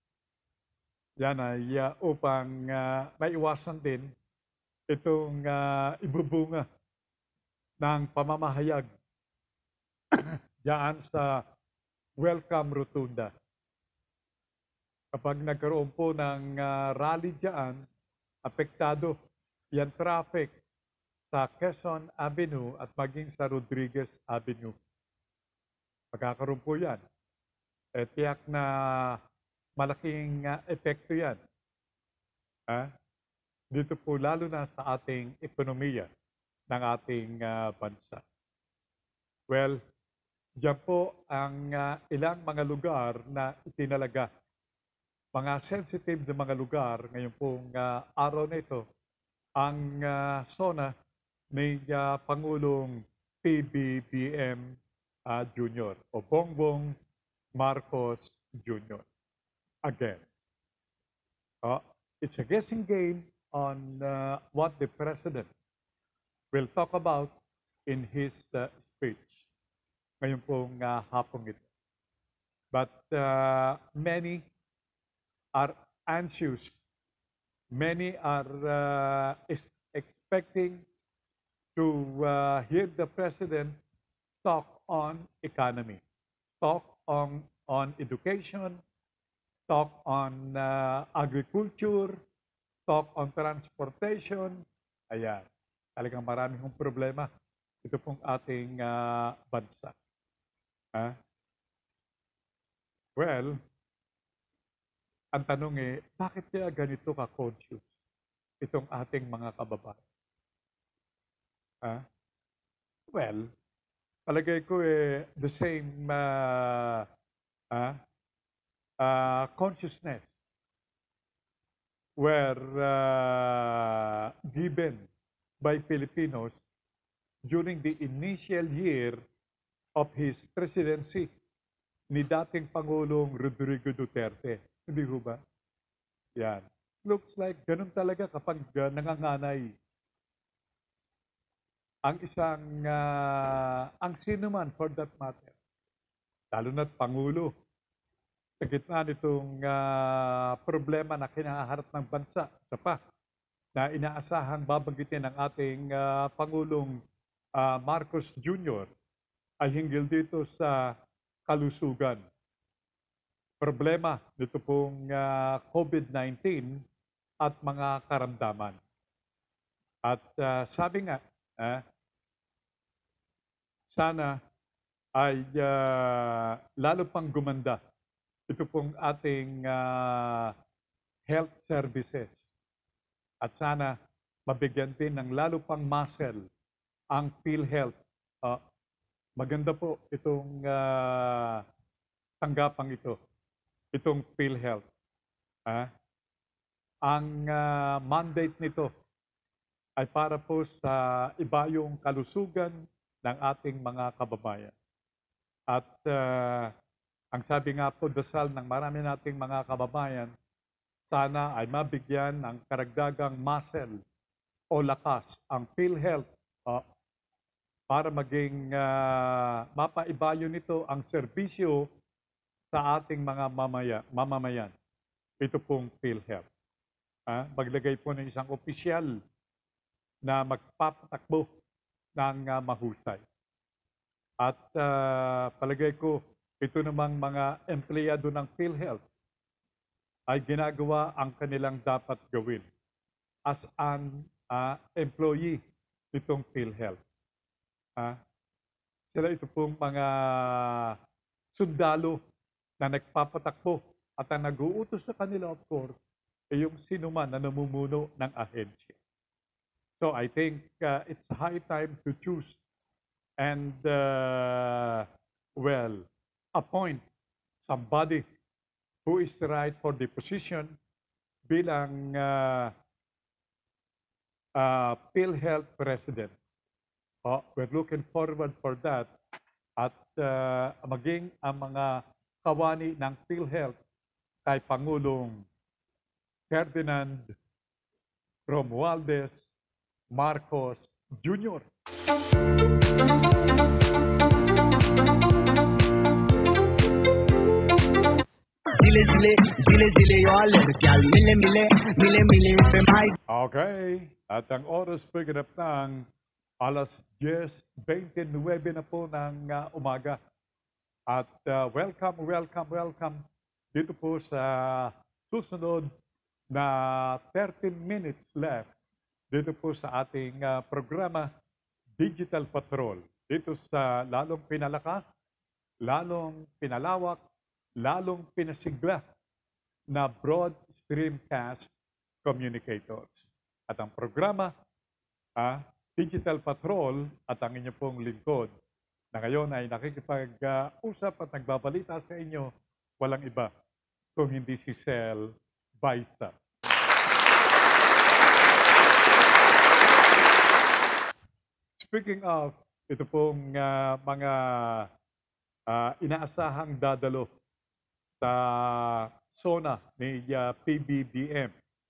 Yan ay uh, upang uh, maiwasan din itong uh, ibubunga ng pamamahayag diyan sa welcome rotunda. Kapag nagkaroon po ng uh, rally diyan, apektado yan traffic sa Quezon Avenue at maging sa Rodriguez Avenue. Magkakaroon po yan. E tiyak na malaking uh, epekto yan. Ha? Dito po lalo na sa ating ekonomiya ng ating uh, bansa. Well, diyan po ang uh, ilang mga lugar na itinalaga. Mga sensitive na mga lugar ngayon pong uh, araw na ito, ang uh, SONA ni uh, Pangulong P B B M uh, Junior o Bongbong Marcos Junior Again, uh, it's a guessing game on uh, what the President will talk about in his uh, speech ngayon pong uh, hapong ito. But uh, many are anxious. Many are uh, expecting to uh, hear the President talk on economy, talk on, on education, talk on uh, agriculture, talk on transportation. Ayan, talagang marami hong problema. Ito pong ating uh, bansa. Huh? Well, ang tanong eh, bakit kaya ganito ka-conscious itong ating mga kababayan? Ah? Well, palagay ko eh, the same uh, uh, uh, consciousness were uh, given by Filipinos during the initial year of his presidency ni dating Pangulong Rodrigo Duterte. Hindi ho ba? Yan. Looks like ganun talaga kapag uh, nanganganay ang isang, uh, ang sino man for that matter, lalo na't Pangulo, sa gitna nitong uh, problema na kinaharap ng bansa, sa pa, na inaasahang babanggitin ng ating uh, Pangulong uh, Marcos Junior ay hinggil dito sa kalusugan. Problema nito pong uh, COVID nineteen at mga karamdaman. At uh, sabi nga, uh, sana ay uh, lalo pang gumanda ito pong ating uh, health services. At sana mabigyan din ng lalo pang muscle ang PhilHealth. Uh, maganda po itong uh, tanggapang ito, itong PhilHealth. Ah, ang uh, mandate nito ay para po sa iba yung kalusugan ng ating mga kababayan. At uh, ang sabi nga po, dasal ng marami nating mga kababayan, sana ay mabigyan ng karagdagang muscle o lakas ang PhilHealth uh, para maging uh, mapaibayo nito ang serbisyo sa ating mga mamaya, mamamayan. Ito pong PhilHealth. Uh, maglagay po ng isang opisyal na magpapatakbo ng uh, mahusay. At uh, palagay ko, ito namang mga empleyado ng PhilHealth ay ginagawa ang kanilang dapat gawin as an uh, employee nitong PhilHealth. Uh, sila ito pong mga sundalo na nagpapatakbo at ang nag-uutos sa kanila, of course, ay yung sinuman na namumuno ng ahensya. So I think uh, it's high time to choose and, uh, well, appoint somebody who is right for the position bilang uh, uh, PhilHealth President. Oh, we're looking forward for that at uh, maging ang mga kawani ng PhilHealth kay Pangulong Ferdinand Romualdez Marcos Junior Okay, at ang oras pagganap ng alas diyes twenty-nine na po ng uh, umaga. At uh, welcome, welcome, welcome dito po sa susunod na thirteen minutes left dito po sa ating uh, programa Digital Patrol. Dito sa lalong pinalakas, lalong pinalawak, lalong pinasigla na Broad Streamcast Communicators. At ang programa, ah, Digital Patrol at ang inyo pong lingkod na ngayon ay nakikipag-usap at nagbabalita sa inyo, walang iba kung hindi si Sel Baysa. Speaking of, ito pong uh, mga uh, inaasahang dadalo sa SONA ni uh, P B B M.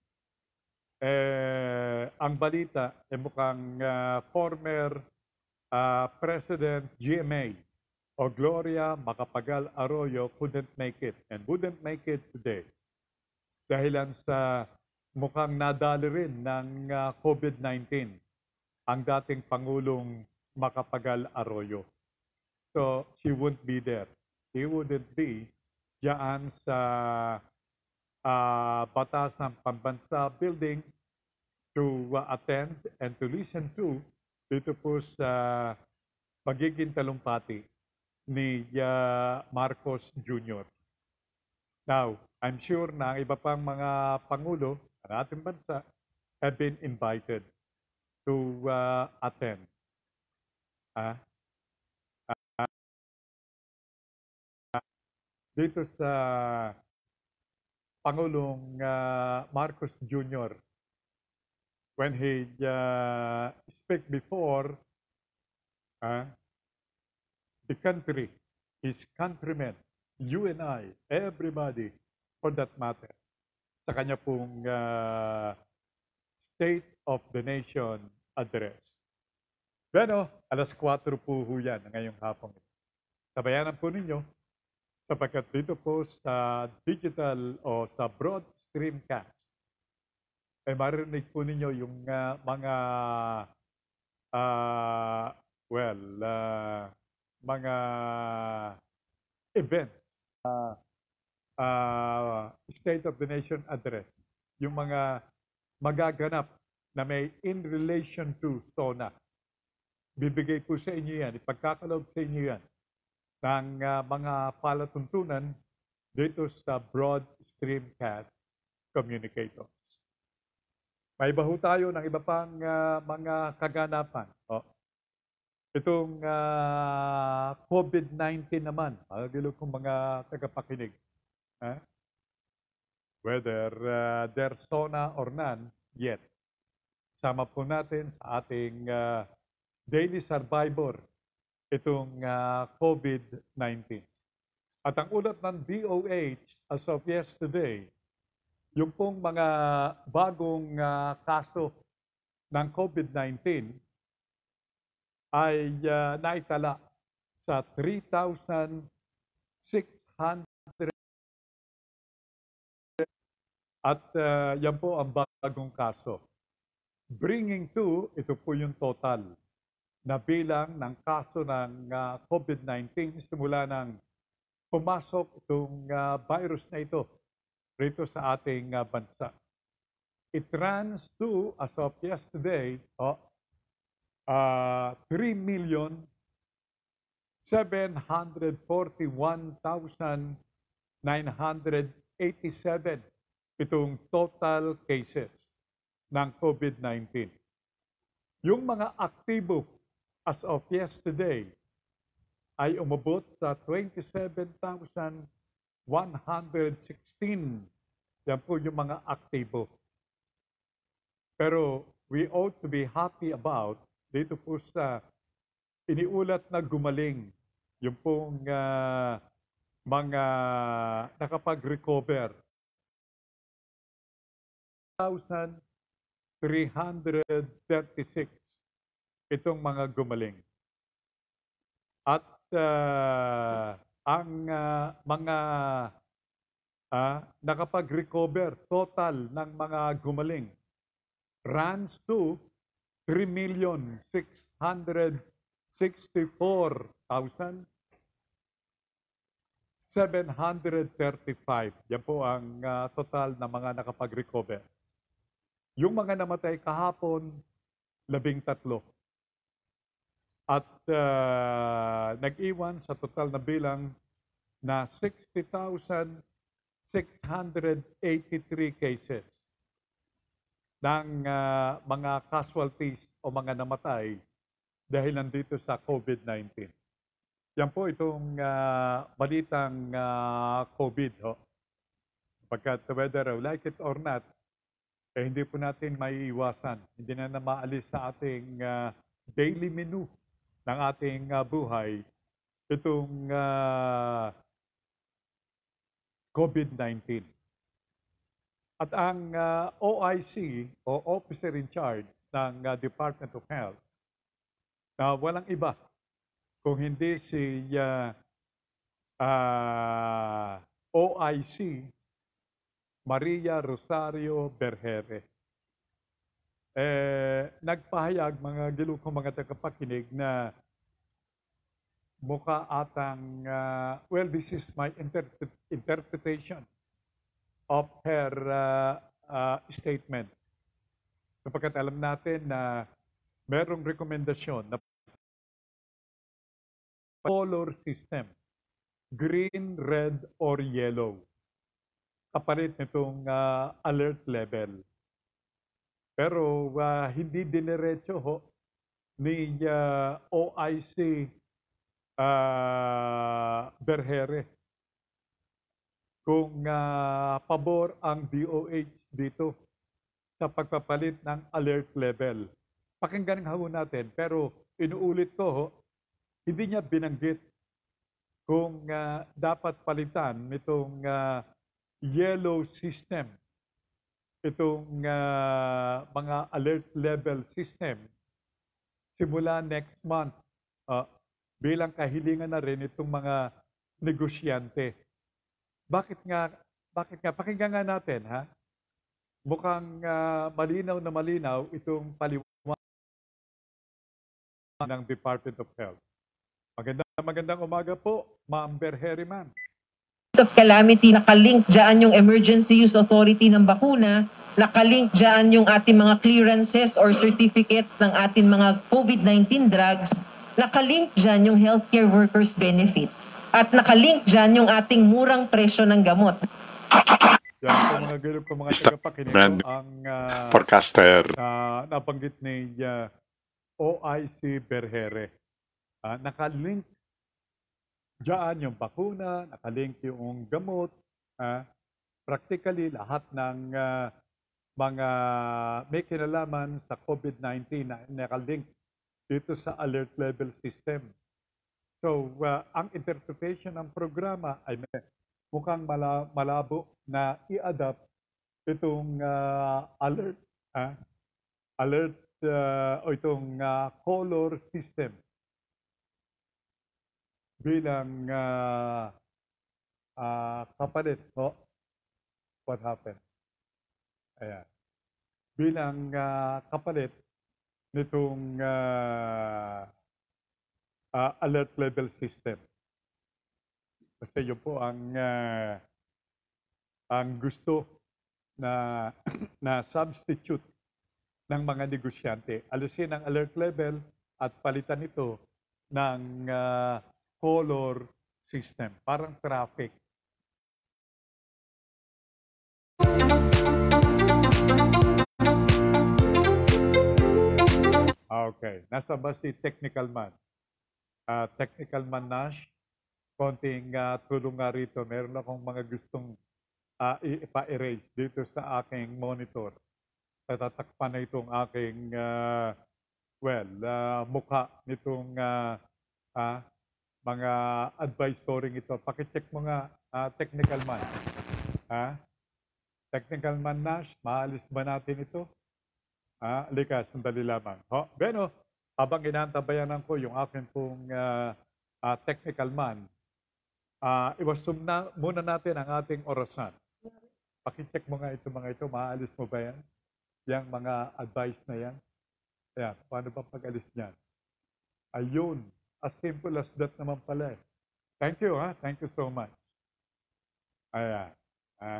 Eh, ang balita ay eh, mukhang uh, former uh, President G M A o Gloria Macapagal Arroyo couldn't make it and wouldn't make it today. Dahilan sa mukhang nadali rin ng uh, COVID nineteen ang dating Pangulong Macapagal Arroyo. So, she wouldn't be there. She wouldn't be diyan sa uh, Batasang Pambansa Building to uh, attend and to listen to dito po sa magiging talumpati ni uh, Marcos Junior Now, I'm sure na ang iba pang mga Pangulo ng ating bansa have been invited to uh, attend. Ah, ah, ah, dito sa Pangulong uh, Marcos Junior when he uh, speak before uh, the country, his countrymen, you and I, everybody, for that matter, sa kanya pong uh, State of the Nation address. Pero, alas kwatro po ho yan ngayong hapon. Sabayanan po ninyo sapagkat dito po sa digital o sa Broad Streamcast, ay marinig po ninyo yung uh, mga uh, well, uh, mga events, uh, uh, State of the Nation address, yung mga magaganap na may in relation to SONA. Bibigay po sa inyo yan, ipagkakaloob sa inyo yan ng uh, mga palatuntunan dito sa Broad Streamcast Communicators. may iba ho tayo ng iba pang uh, mga kaganapan. Oh. Itong uh, COVID nineteen naman, magilo kong mga tagapakinig. Eh? Whether uh, there's sona or none, yet. Sama po natin sa ating uh, daily survivor itong uh, COVID nineteen. At ang ulat ng D O H as of yesterday, yung pong mga bagong uh, kaso ng COVID nineteen ay uh, naitala sa three thousand six hundred at uh, yan po ang bagong kaso. Bringing to, ito po yung total na bilang ng kaso ng uh, COVID nineteen simula ng pumasok itong uh, virus na ito rito sa ating uh, bansa. It runs to, as of yesterday, oh, uh, three million seven hundred forty-one thousand nine hundred eighty-seven itong total cases ng COVID nineteen. Yung mga aktibo as of yesterday ay umabot sa twenty-seven thousand one hundred sixteen. Yan po yung mga aktibo. Pero we ought to be happy about dito po sa iniulat na gumaling yung pong uh, mga nakapag-recover. one thousand three hundred thirty-six itong mga gumaling. At uh, ang uh, mga uh, nakapag-recover total ng mga gumaling runs to three million six hundred sixty-four thousand seven hundred thirty-five. Yan po ang uh, total na mga nakapag-recover. Yung mga namatay kahapon, labing tatlo. At uh, nag-iwan sa total na bilang na sixty thousand six hundred eighty-three cases ng uh, mga casualties o mga namatay dahil nandito sa COVID nineteen. Yan po itong uh, balitang uh, COVID. Ho. Pagkat whether I like it or not, eh, hindi po natin maiiwasan. Hindi na na maalis sa ating uh, daily menu ng ating uh, buhay itong uh, COVID nineteen. At ang uh, O I C o Officer in Charge ng uh, Department of Health na uh, walang iba kung hindi si uh, uh, O I C Maria Rosario Berhere. Eh, nagpahayag mga gilo kong mga tagapakinig na mukha atang, uh, well, this is my interpret interpretation of her uh, uh, statement. Sapagkat alam natin na merong rekomendasyon na color system, green, red, or yellow, kapalit nitong uh, alert level. Pero uh, hindi diniretso ho ni uh, O I C uh, Berhere kung uh, pabor ang D O H dito sa pagpapalit ng alert level. Pakinggan ho natin, pero inuulit ko ho, hindi niya binanggit kung uh, dapat palitan nitong uh, yellow system, itong uh, mga alert level system simula next month uh, bilang kahilingan na rin itong mga negosyante. Bakit nga, bakit nga, pakinggan nga natin, ha? Mukhang uh, malinaw na malinaw itong paliwanag ng Department of Health. Magandang, magandang umaga po, Ma'am Berhere, ma'am. Of calamity, nakalink dyan yung Emergency Use Authority ng bakuna, nakalink dyan yung ating mga clearances or certificates ng ating mga COVID nineteen drugs, nakalink dyan yung healthcare workers benefits, at nakalink dyan yung ating murang presyo ng gamot. Yan po mga ganun po mga Mister tagapakinig Brand po ang uh, Forecaster. uh, nabanggit ni uh, O I C Berhere. Uh, nakalink dyan yung bakuna, nakalink yung gamot. Uh, practically lahat ng uh, mga may kinalaman sa COVID nineteen na nakalink dito sa alert level system. So, uh, ang interpretation ng programa ay may, mukhang mala, malabo na i-adapt itong uh, alert, uh, alert uh, o itong uh, color system bilang uh, uh, kapalit. Oh, what happened? Ayan. Bilang uh, kapalit nitong uh, uh, alert level system. Kasi yun po ang uh, ang gusto na na substitute ng mga negosyante. Alisin ang alert level at palitan ito ng uh, color system. Parang traffic. Okay. Nasa ba si Technical Man? Uh, technical Man Nash, konting uh, tulong nga rito. Meron akong mga gustong uh, ipa-erase dito sa aking monitor. Tatatakpan na itong aking, uh, well, uh, mukha nitong uh, uh, mga advice storing ito. Pakicheck mo nga, uh, Technical Man. Uh, technical Man Nash, maalis ba natin ito? Ah, lika, sandali lamang. Ho, Beno, habang inaantabayanan ko yung akin pong uh, uh, technical man, uh, iwasum na muna natin ang ating orasan. Pakicheck mo nga ito mga ito, maalis mo ba yan? Yang mga advice na yan? Ayan, paano ba pag-alis niyan? Ayun, as simple as that naman pala eh. Thank you, ha? Thank you so much. Ayan. Ha?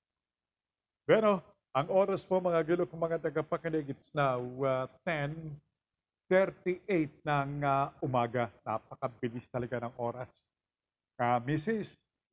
Beno, ang oras po mga gilo kung mga tagapakinig, it's now uh, ten thirty-eight ng uh, umaga. Napakabilis talaga ng oras. Uh, Missus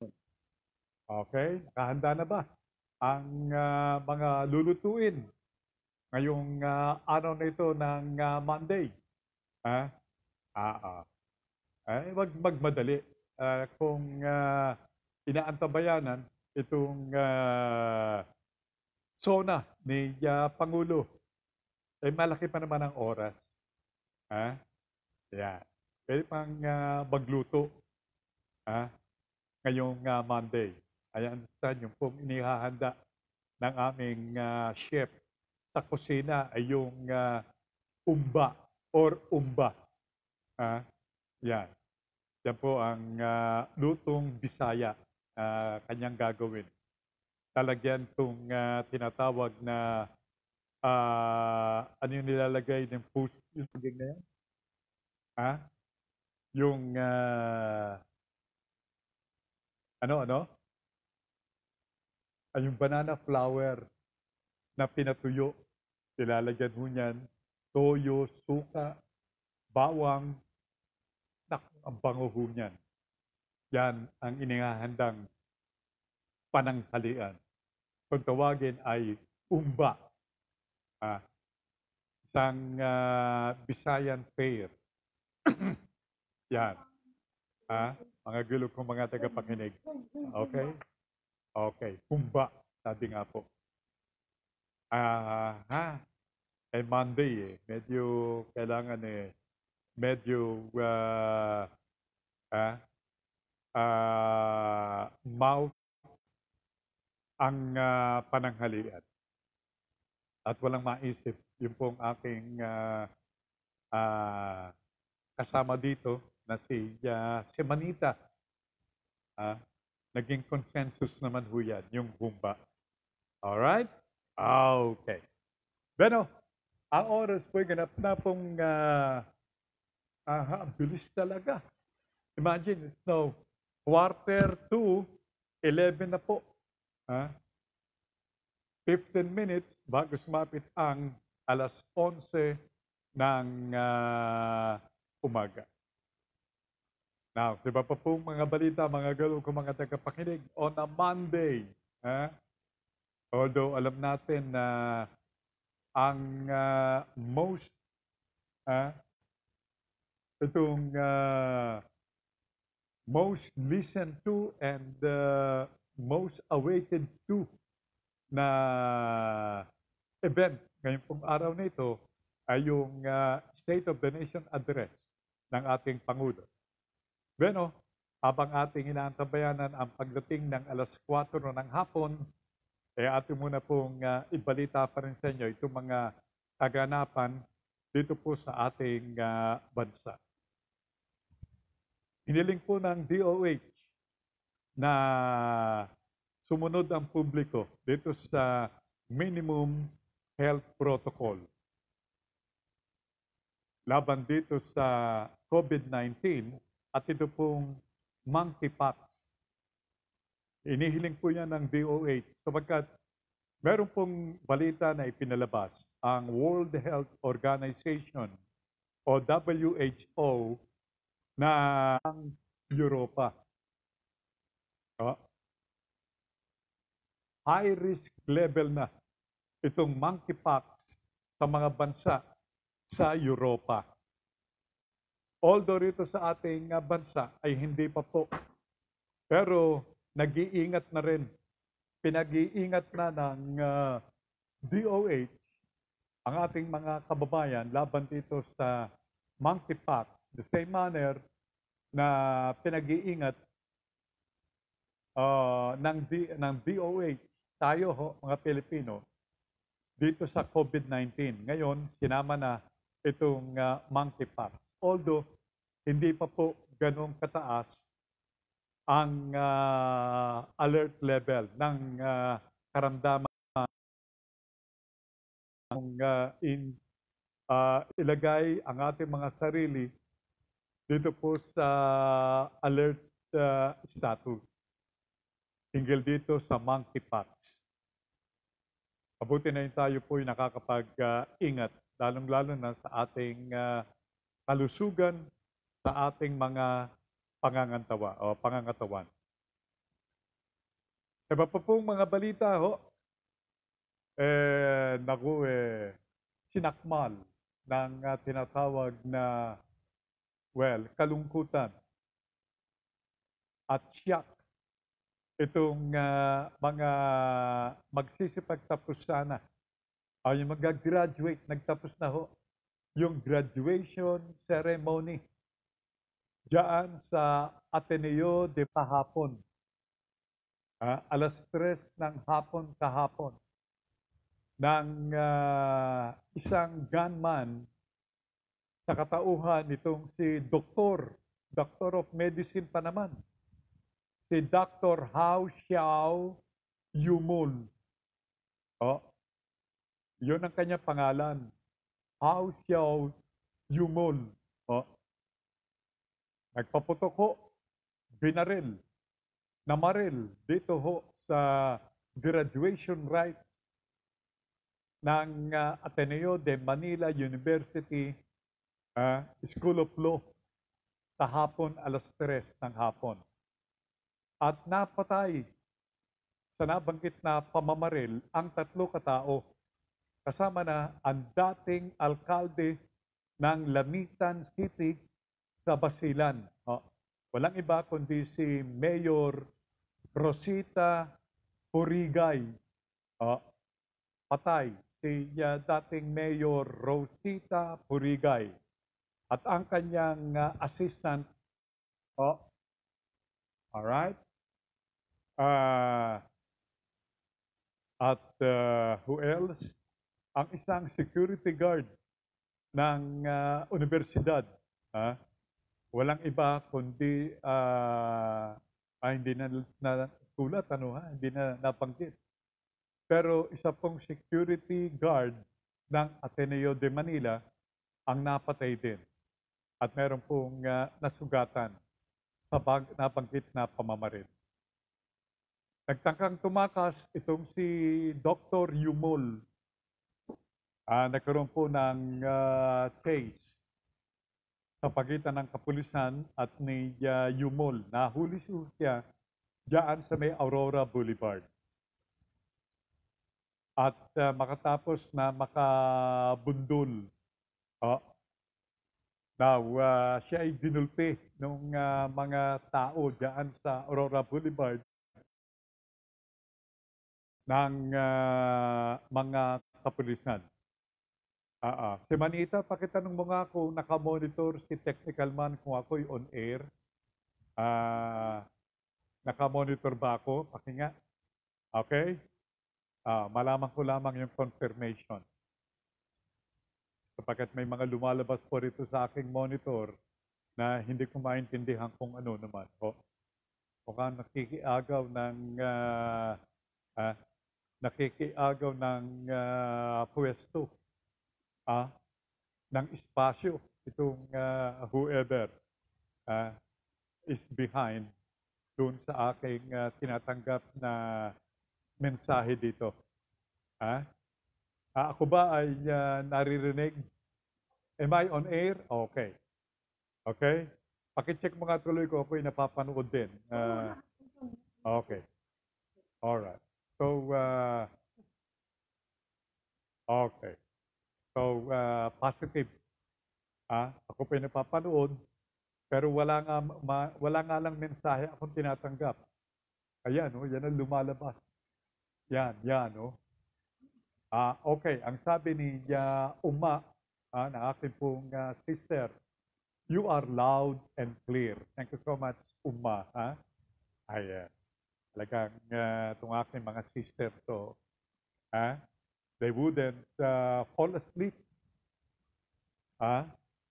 Okay, nakahanda na ba ang uh, mga lulutuin ngayong uh, araw na ito ng uh, Monday? Ha? Ah, ah. Ay, wag magmadali. Uh, kung uh, inaantabayanan itong uh, SONA ni uh, Pangulo, eh malaki pa naman ang oras. Ha? Yan. Pwede pang uh, magluto. Ha? Ngayong uh, Monday. I understand yung pong inihahanda ng aming uh, chef sa kusina ay yung uh, umba or umba. Ha? Yan. Yan po ang uh, lutong Bisaya uh, kanyang gagawin. Talagyan itong uh, tinatawag na uh, ano yung nilalagay ng push, yung paging na yan? Ha? Yung uh, ano, ano? Ay, yung banana flour na pinatuyo. Nilalagyan mo niyan, toyo, suka, bawang, nak, ang bango ho niyan. Yan ang inihahandang pananghalian. Kung tawagin ay umba. Ah, isang uh, Bisayan fair. Yan. Ah, mga gulo kong mga tagapakinig. Okay? Okay. Umba. Sabi nga po. Ah, ha? Eh, Monday eh. Medyo kailangan eh. Medyo uh, ah, uh, mouth ang uh, pananghalian. At walang maisip, yung pong aking uh, uh, kasama dito na si, uh, si Manita. Uh, naging consensus naman ho yan, yung humba. Alright? Okay. Beno, ang oras po'y ganap na pong uh, uh, bilis talaga. Imagine, it's now quarter to eleven na po. Huh? fifteen minutes bago sumapit ang alas onse ng uh, umaga. Now, di ba pa po mga balita, mga galo ko mga tagapakinig on a Monday, huh? Although alam natin na ang uh, most uh, itong uh, most listened to and uh, most awaited to na event ngayon pong araw na ito ay yung uh, State of the Nation Address ng ating Pangulo. Bueno, habang ating inaantabayanan ang pagdating ng alas kwatro ng hapon, eh atin muna pong uh, ibalita pa rin sa inyo itong mga kaganapan dito po sa ating uh, bansa. Hiniling po ng D O H na sumunod ang publiko dito sa minimum health protocol laban dito sa COVID nineteen at ito pong monkeypox. Inihiling po yan ng D O H sapagkat meron pong balita na ipinalabas ang World Health Organization o W H O na ang Europa. Oh. High risk level na itong monkeypox sa mga bansa sa Europa. Although rito sa ating uh, bansa ay hindi pa po. Pero nag-iingat na rin. Pinag-iingat na ng uh, D O H ang ating mga kababayan laban dito sa monkeypox. The same manner na pinag-iingat uh, ng, D, ng D O H tayo ho, mga Pilipino dito sa COVID nineteen. Ngayon, sinama na itong uh, monkeypox. Although, hindi pa po ganong kataas ang uh, alert level ng uh, karamdaman ng uh, in, uh, ilagay ang ating mga sarili dito po sa alert uh, status. Hinggil dito sa monkeypox. Mabuti na yun tayo po yung nakakapag-ingat, uh, lalong-lalo na sa ating uh, kalusugan, sa ating mga pangangantawa o pangangatawan. Iba pa pong mga balita ho, eh, naku eh, sinakmal ng uh, tinatawag na, well, kalungkutan at siyak itong uh, mga magsisipagtapos sana. Ay, yung mag-graduate, nagtapos na ho yung graduation ceremony diyan sa Ateneo de kahapon. Uh, alas tres ng hapon kahapon ng uh, isang gunman sa katauhan nitong si Doktor, Doctor of Medicine pa naman, si Doctor Hao Xiao Yumul. Oh, yun ang kanya pangalan. Hao Xiao Yumul. Oh. Nagpaputok ho, binaril, namaril dito ho sa graduation rite ng uh, Ateneo de Manila University uh, School of Law kahapon alas tres ng hapon. At napatay sa nabanggit na pamamaril ang tatlo katao. Kasama na ang dating alkalde ng Lamitan City sa Basilan. Oh, walang iba kundi si Mayor Rosita Purigay. Oh, patay si uh, dating Mayor Rosita Purigay. At ang kanyang uh, assistant, oh, alright, uh, at uh, who else? Ang isang security guard ng uh, universidad. Ha? Walang iba kundi uh, ah, hindi na natulat, ano ha? Hindi na nabanggit. Pero isa pong security guard ng Ateneo de Manila ang napatay din. At meron pong uh, nasugatan sa bag, nabanggit na pamamaril. Nagtangkang tumakas itong si Doctor Yumul. Uh, nagkaroon po ng uh, case sa pagitan ng kapulisan at ni uh, Yumul. Nahuli siya diyan sa may Aurora Boulevard. at uh, makatapos na makabundol. Oh. Now, uh, siya ay dinulpi ng uh, mga tao diyan sa Aurora Boulevard ng uh, mga kapulisan. Ah, uh, si Manita, pakitanong mo nga kung nakamonitor si Technical Man kung ako'y on air. Ah, uh, nakamonitor ba ako? Pakinga. Okay? Ah, uh, malaman ko lamang yung confirmation. Sapagkat may mga lumalabas po rito sa aking monitor na hindi ko maintindihan kung ano naman. O, mukhang nakikiagaw ng uh, uh, nakikiagaw ng uh, pwesto, ah, ng espasyo itong uh, whoever uh, is behind doon sa aking uh, tinatanggap na mensahe dito. Ah? Ah, ako ba ay uh, naririnig? Am I on air? Okay. Okay? Pakicheck mo nga tuloy ko ako'y napapanood din. Uh, okay. Alright. So, uh, okay. So, uh, positive. Ah, ako pa napapanood, pero wala nga, ma, wala nga lang mensahe akong tinatanggap. Ayan, oh, yan ang lumalabas. Yan, yan, oh. Ah, okay, ang sabi ni uh, Uma, ah, na aking pong uh, sister, you are loud and clear. Thank you so much, Uma. Ha? Ay, uh, talagang uh, itong aking mga sister to, ha? They wouldn't uh, fall asleep. Ha?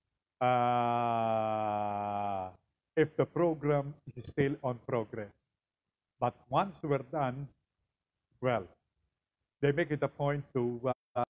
Uh, if the program is still on progress. But once we're done, well, they make it a point to uh,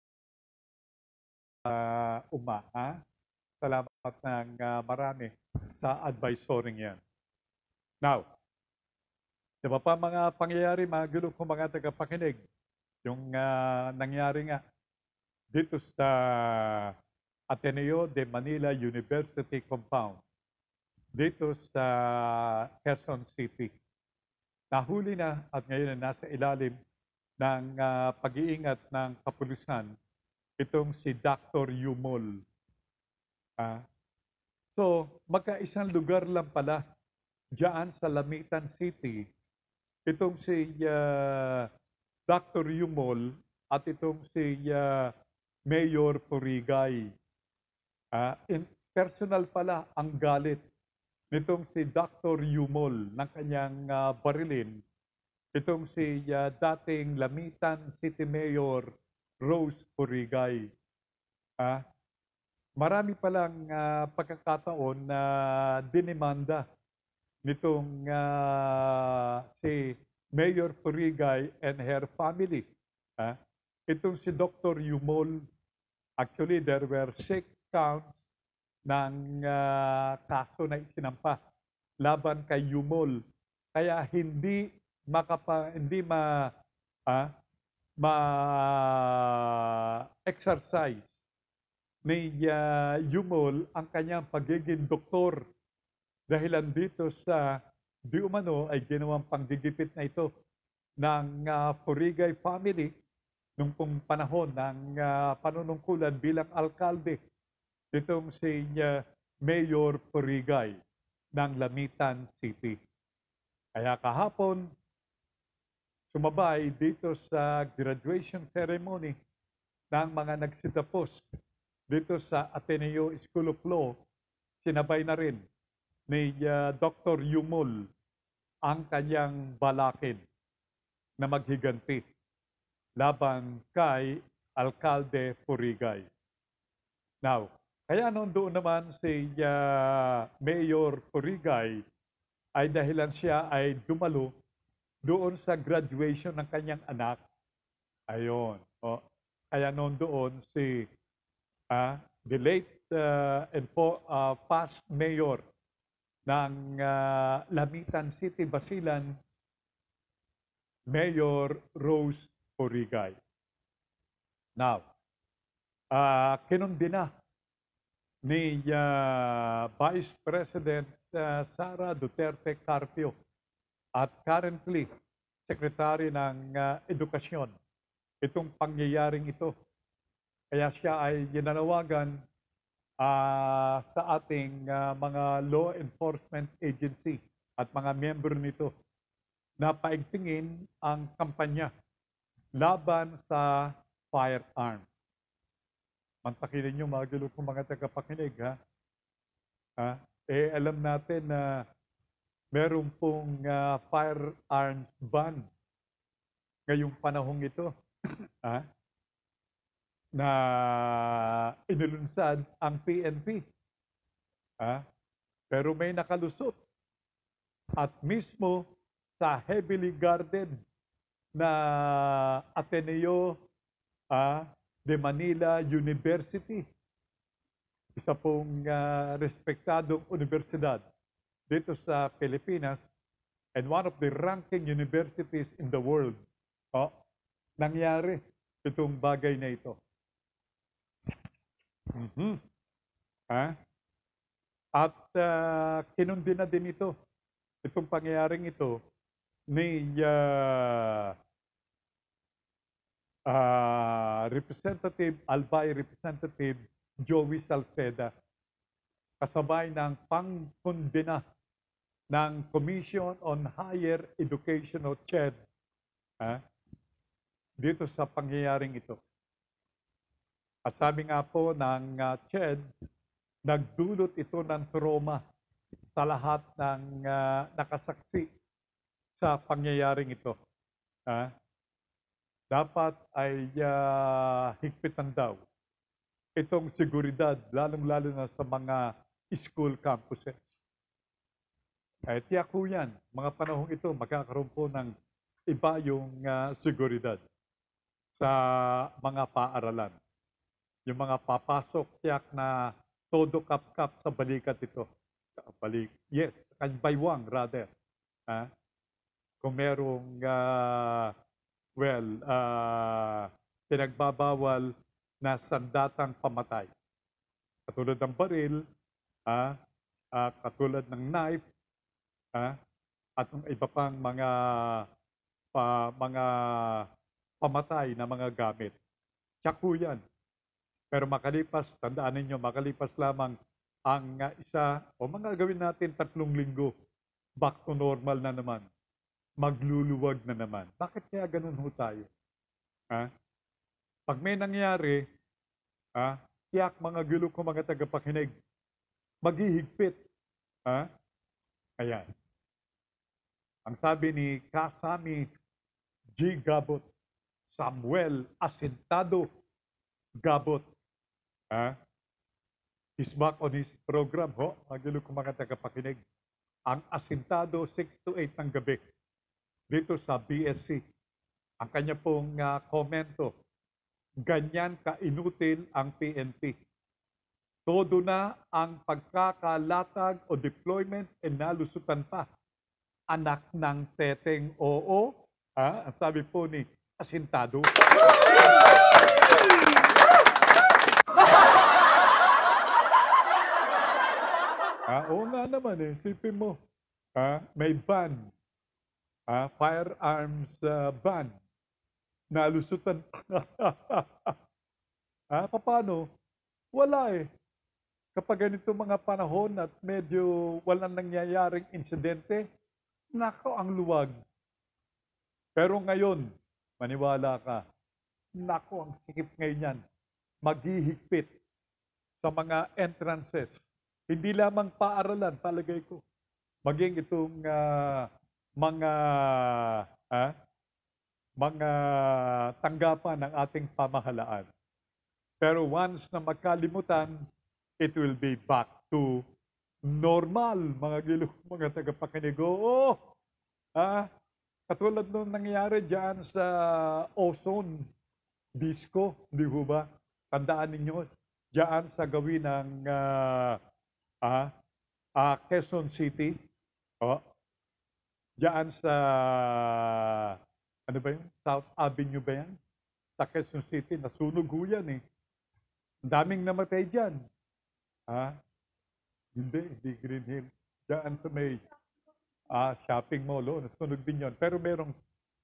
uh, Uma. Ha? Salamat ng uh, marami sa advisoring yan. Now, diba pa mga pangyayari, mga gulo kong mga tagapakinig, yung uh, nangyari nga dito sa Ateneo de Manila University Compound, dito sa Quezon City. Nahuli na at ngayon na nasa ilalim ng uh, pag-iingat ng kapulisan itong si Doctor Yumol. Uh, so, magkaisang lugar lang pala diyan sa Lamitan City itong si uh, Doctor Yumol at itong si uh, Mayor Purigay. Uh, in personal pala ang galit nitong si Doctor Yumol ng kanyang uh, barilin, itong si uh, dating Lamitan City Mayor Rose Purigay. Uh, marami palang uh, pagkakataon na dinemanda nitong uh, si Mayor Purigay and her family. Uh, itong si Doctor Yumol, actually there were six counts ng uh, kaso na isinampa laban kay Yumol. Kaya hindi makapa hindi ma ah, ma exercise ni uh, Yumol ang kanyang pagiging doktor dahilan dito sa di umano ay ginawang panggigipit na ito ng uh, Purigay family nung pong panahon ng uh, panunungkulan bilang alkalde itong si uh, Mayor Purigay ng Lamitan City. Kaya kahapon, sumabay dito sa graduation ceremony ng mga nagsitapos dito sa Ateneo School of Law, sinabay na rin ni uh, Doctor Yumol ang kanyang balakid na maghiganti laban kay Alkalde Purigay. Now, kaya noon doon naman si uh, Mayor Purigay ay dahilan siya ay dumalo doon sa graduation ng kanyang anak. Ayon. O, kaya noon doon si uh, the late uh, and po, uh, past mayor ng uh, Lamitan City, Basilan, Mayor Rose Purigay. Now, uh, kinundina ni uh, Vice President uh, Sara Duterte Carpio at currently Secretary ng uh, Edukasyon itong pangyayaring ito. Kaya siya ay ginanawagan uh, sa ating uh, mga law enforcement agency at mga member nito na paigtingin ang kampanya laban sa firearm. Mantakilin nyo mga gulo kong mga tagapakinig, ha? ha? Eh, alam natin na meron pong uh, firearms ban ngayong panahong ito. ha? Na inulunsad ang P N P. Ha? Pero may nakalusot. At mismo sa heavily guarded na Ateneo ah, de Manila University, isa pong uh, respektadong universidad dito sa Pilipinas and one of the ranking universities in the world, oh, nangyari itong bagay na ito. Mm-hmm. Ha? At uh, kinundi na din ito, itong pangyayaring ito, ni uh, uh, Representative Albay, Representative Joey Salceda, kasabay ng pangkondena ng Commission on Higher Education o C H E D ha, dito sa pangyayaring ito. At sabi nga po ng uh, C H E D, nagdulot ito ng trauma sa lahat ng uh, nakasaksi sa pangyayaring ito. Ha? Dapat ay uh, higpitan daw itong seguridad, lalong-lalo na sa mga school campuses. Eh, tiyak po yan, mga panahong ito, magkakaroon po ng iba yung uh, seguridad sa mga paaralan. Yung mga papasok, tiyak na todo kap-kap sa balikat ito. Balik, yes, baywang rather. Ha? Kung merong, uh, well, uh, pinagbabawal na sandatang pamatay. Katulad ng baril, uh, uh, katulad ng knife, uh, at ng iba pang mga, pa, mga pamatay na mga gamit. Tsaku yan. Pero makalipas, tandaan ninyo, makalipas lamang ang uh, isa, o mga gawin natin tatlong linggo, back to normal na naman. Magluluwag na naman. Bakit kaya ganun ho tayo? Ha? Pag may nangyari, ha, tiyak mga gulo ko mga tagapakinig, maghihigpit. Ha? Ayan. Ang sabi ni Kasami G. Gabot, Samuel Asintado Gabot, ha? He's back on his program, ho, mga gulo ko mga tagapakinig. Ang Asintado, six to eight ng gabi. Dito sa B S C, ang kanya pong uh, komento, ganyan kainutil ang P N P. Todo na ang pagkakalatag o deployment e nalusutan pa. Anak ng teteng oo, ha? Ang sabi po ni Asintado. ah, oo nga naman eh, sipin mo, ha? May ban. Uh, firearms uh, ban. Nalusutan. ah, paano? Wala eh. Kapag ganito mga panahon at medyo walang nangyayaring insidente, nako ang luwag. Pero ngayon, maniwala ka, nako ang sikip ngayon yan. Maghihigpit sa mga entrances. Hindi lamang paaralan, palagay ko. Maging itong uh, mga ah, mga tanggapan ng ating pamahalaan. Pero once na magkalimutan, it will be back to normal, mga gilo, mga tagapakinig. Oo, ah, katulad nung nangyari dyan sa Ozone Disco, di ba ba? Tandaan ninyo, dyan sa gawin ng uh, ah, ah, Quezon City, oh, diyan sa, ano ba yun? South Avenue ba yan? Sa Quezon City, nasunog ho yan eh. Ang daming namatay dyan. Ha? Hindi, hindi Green Hill. Diyan sa may ah, shopping mall, oh, nasunog din yun. Pero merong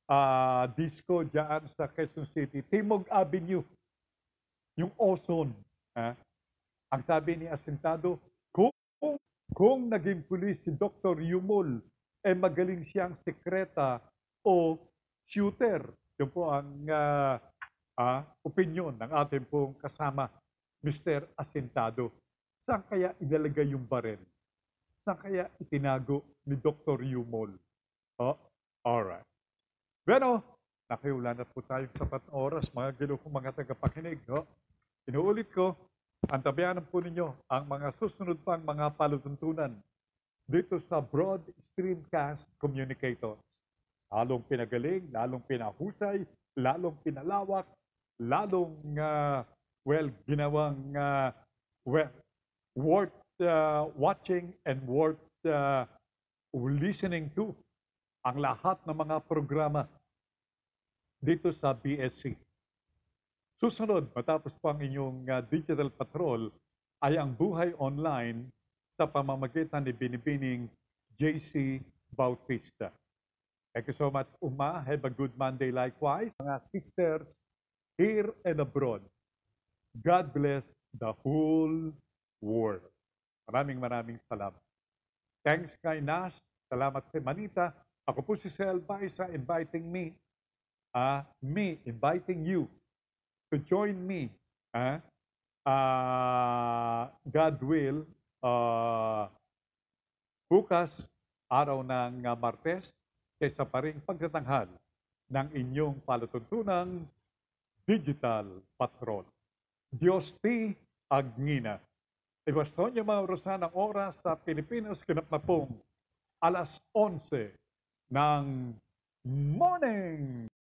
ah, disco dyan sa Quezon City, Timog Avenue, yung Ozone. Ha? Ang sabi ni Asintado, kung, kung naging pulis si Doctor Yumol, eh magaling siyang sekreta o shooter. Yun po ang uh, uh, opinion ng ating pong kasama, Mister Asintado. Saan kaya inalagay yung barel? Saan kaya itinago ni Doctor Yumol? Oh, alright. Bueno, nakiwala na po tayo sa sapat na oras, mga gilukong mga tagapakinig. No? Inuulit ko, antabayanan po ninyo ang mga susunod pang mga palutuntunan dito sa Broad Streamcast Communicators. Lalong pinagaling, lalong pinahusay, lalong pinalawak, lalong, uh, well, ginawang, uh, well, worth uh, watching and worth uh, listening to ang lahat ng mga programa dito sa B S C. Susunod, matapos po ang inyong uh, digital patrol, ay ang buhay online sa pamamagitan ni Binibining J C Bautista. Thank you so much, Uma. Have a good Monday likewise. Mga sisters here and abroad, God bless the whole world. Maraming maraming salamat. Thanks kay Nash. Salamat kay Manita. Ako po si Sel Baysa inviting me, uh, me inviting you to join me. Uh, uh, God will, uh, bukas, araw ng uh, Martes, kaysa pa rin pagtatanghal ng inyong palutuntunang Digital Patrol. Diyos ti Agnina. Ibaston niyo mga orasan ng oras sa Pilipinas, kinap na pong alas onse ng morning.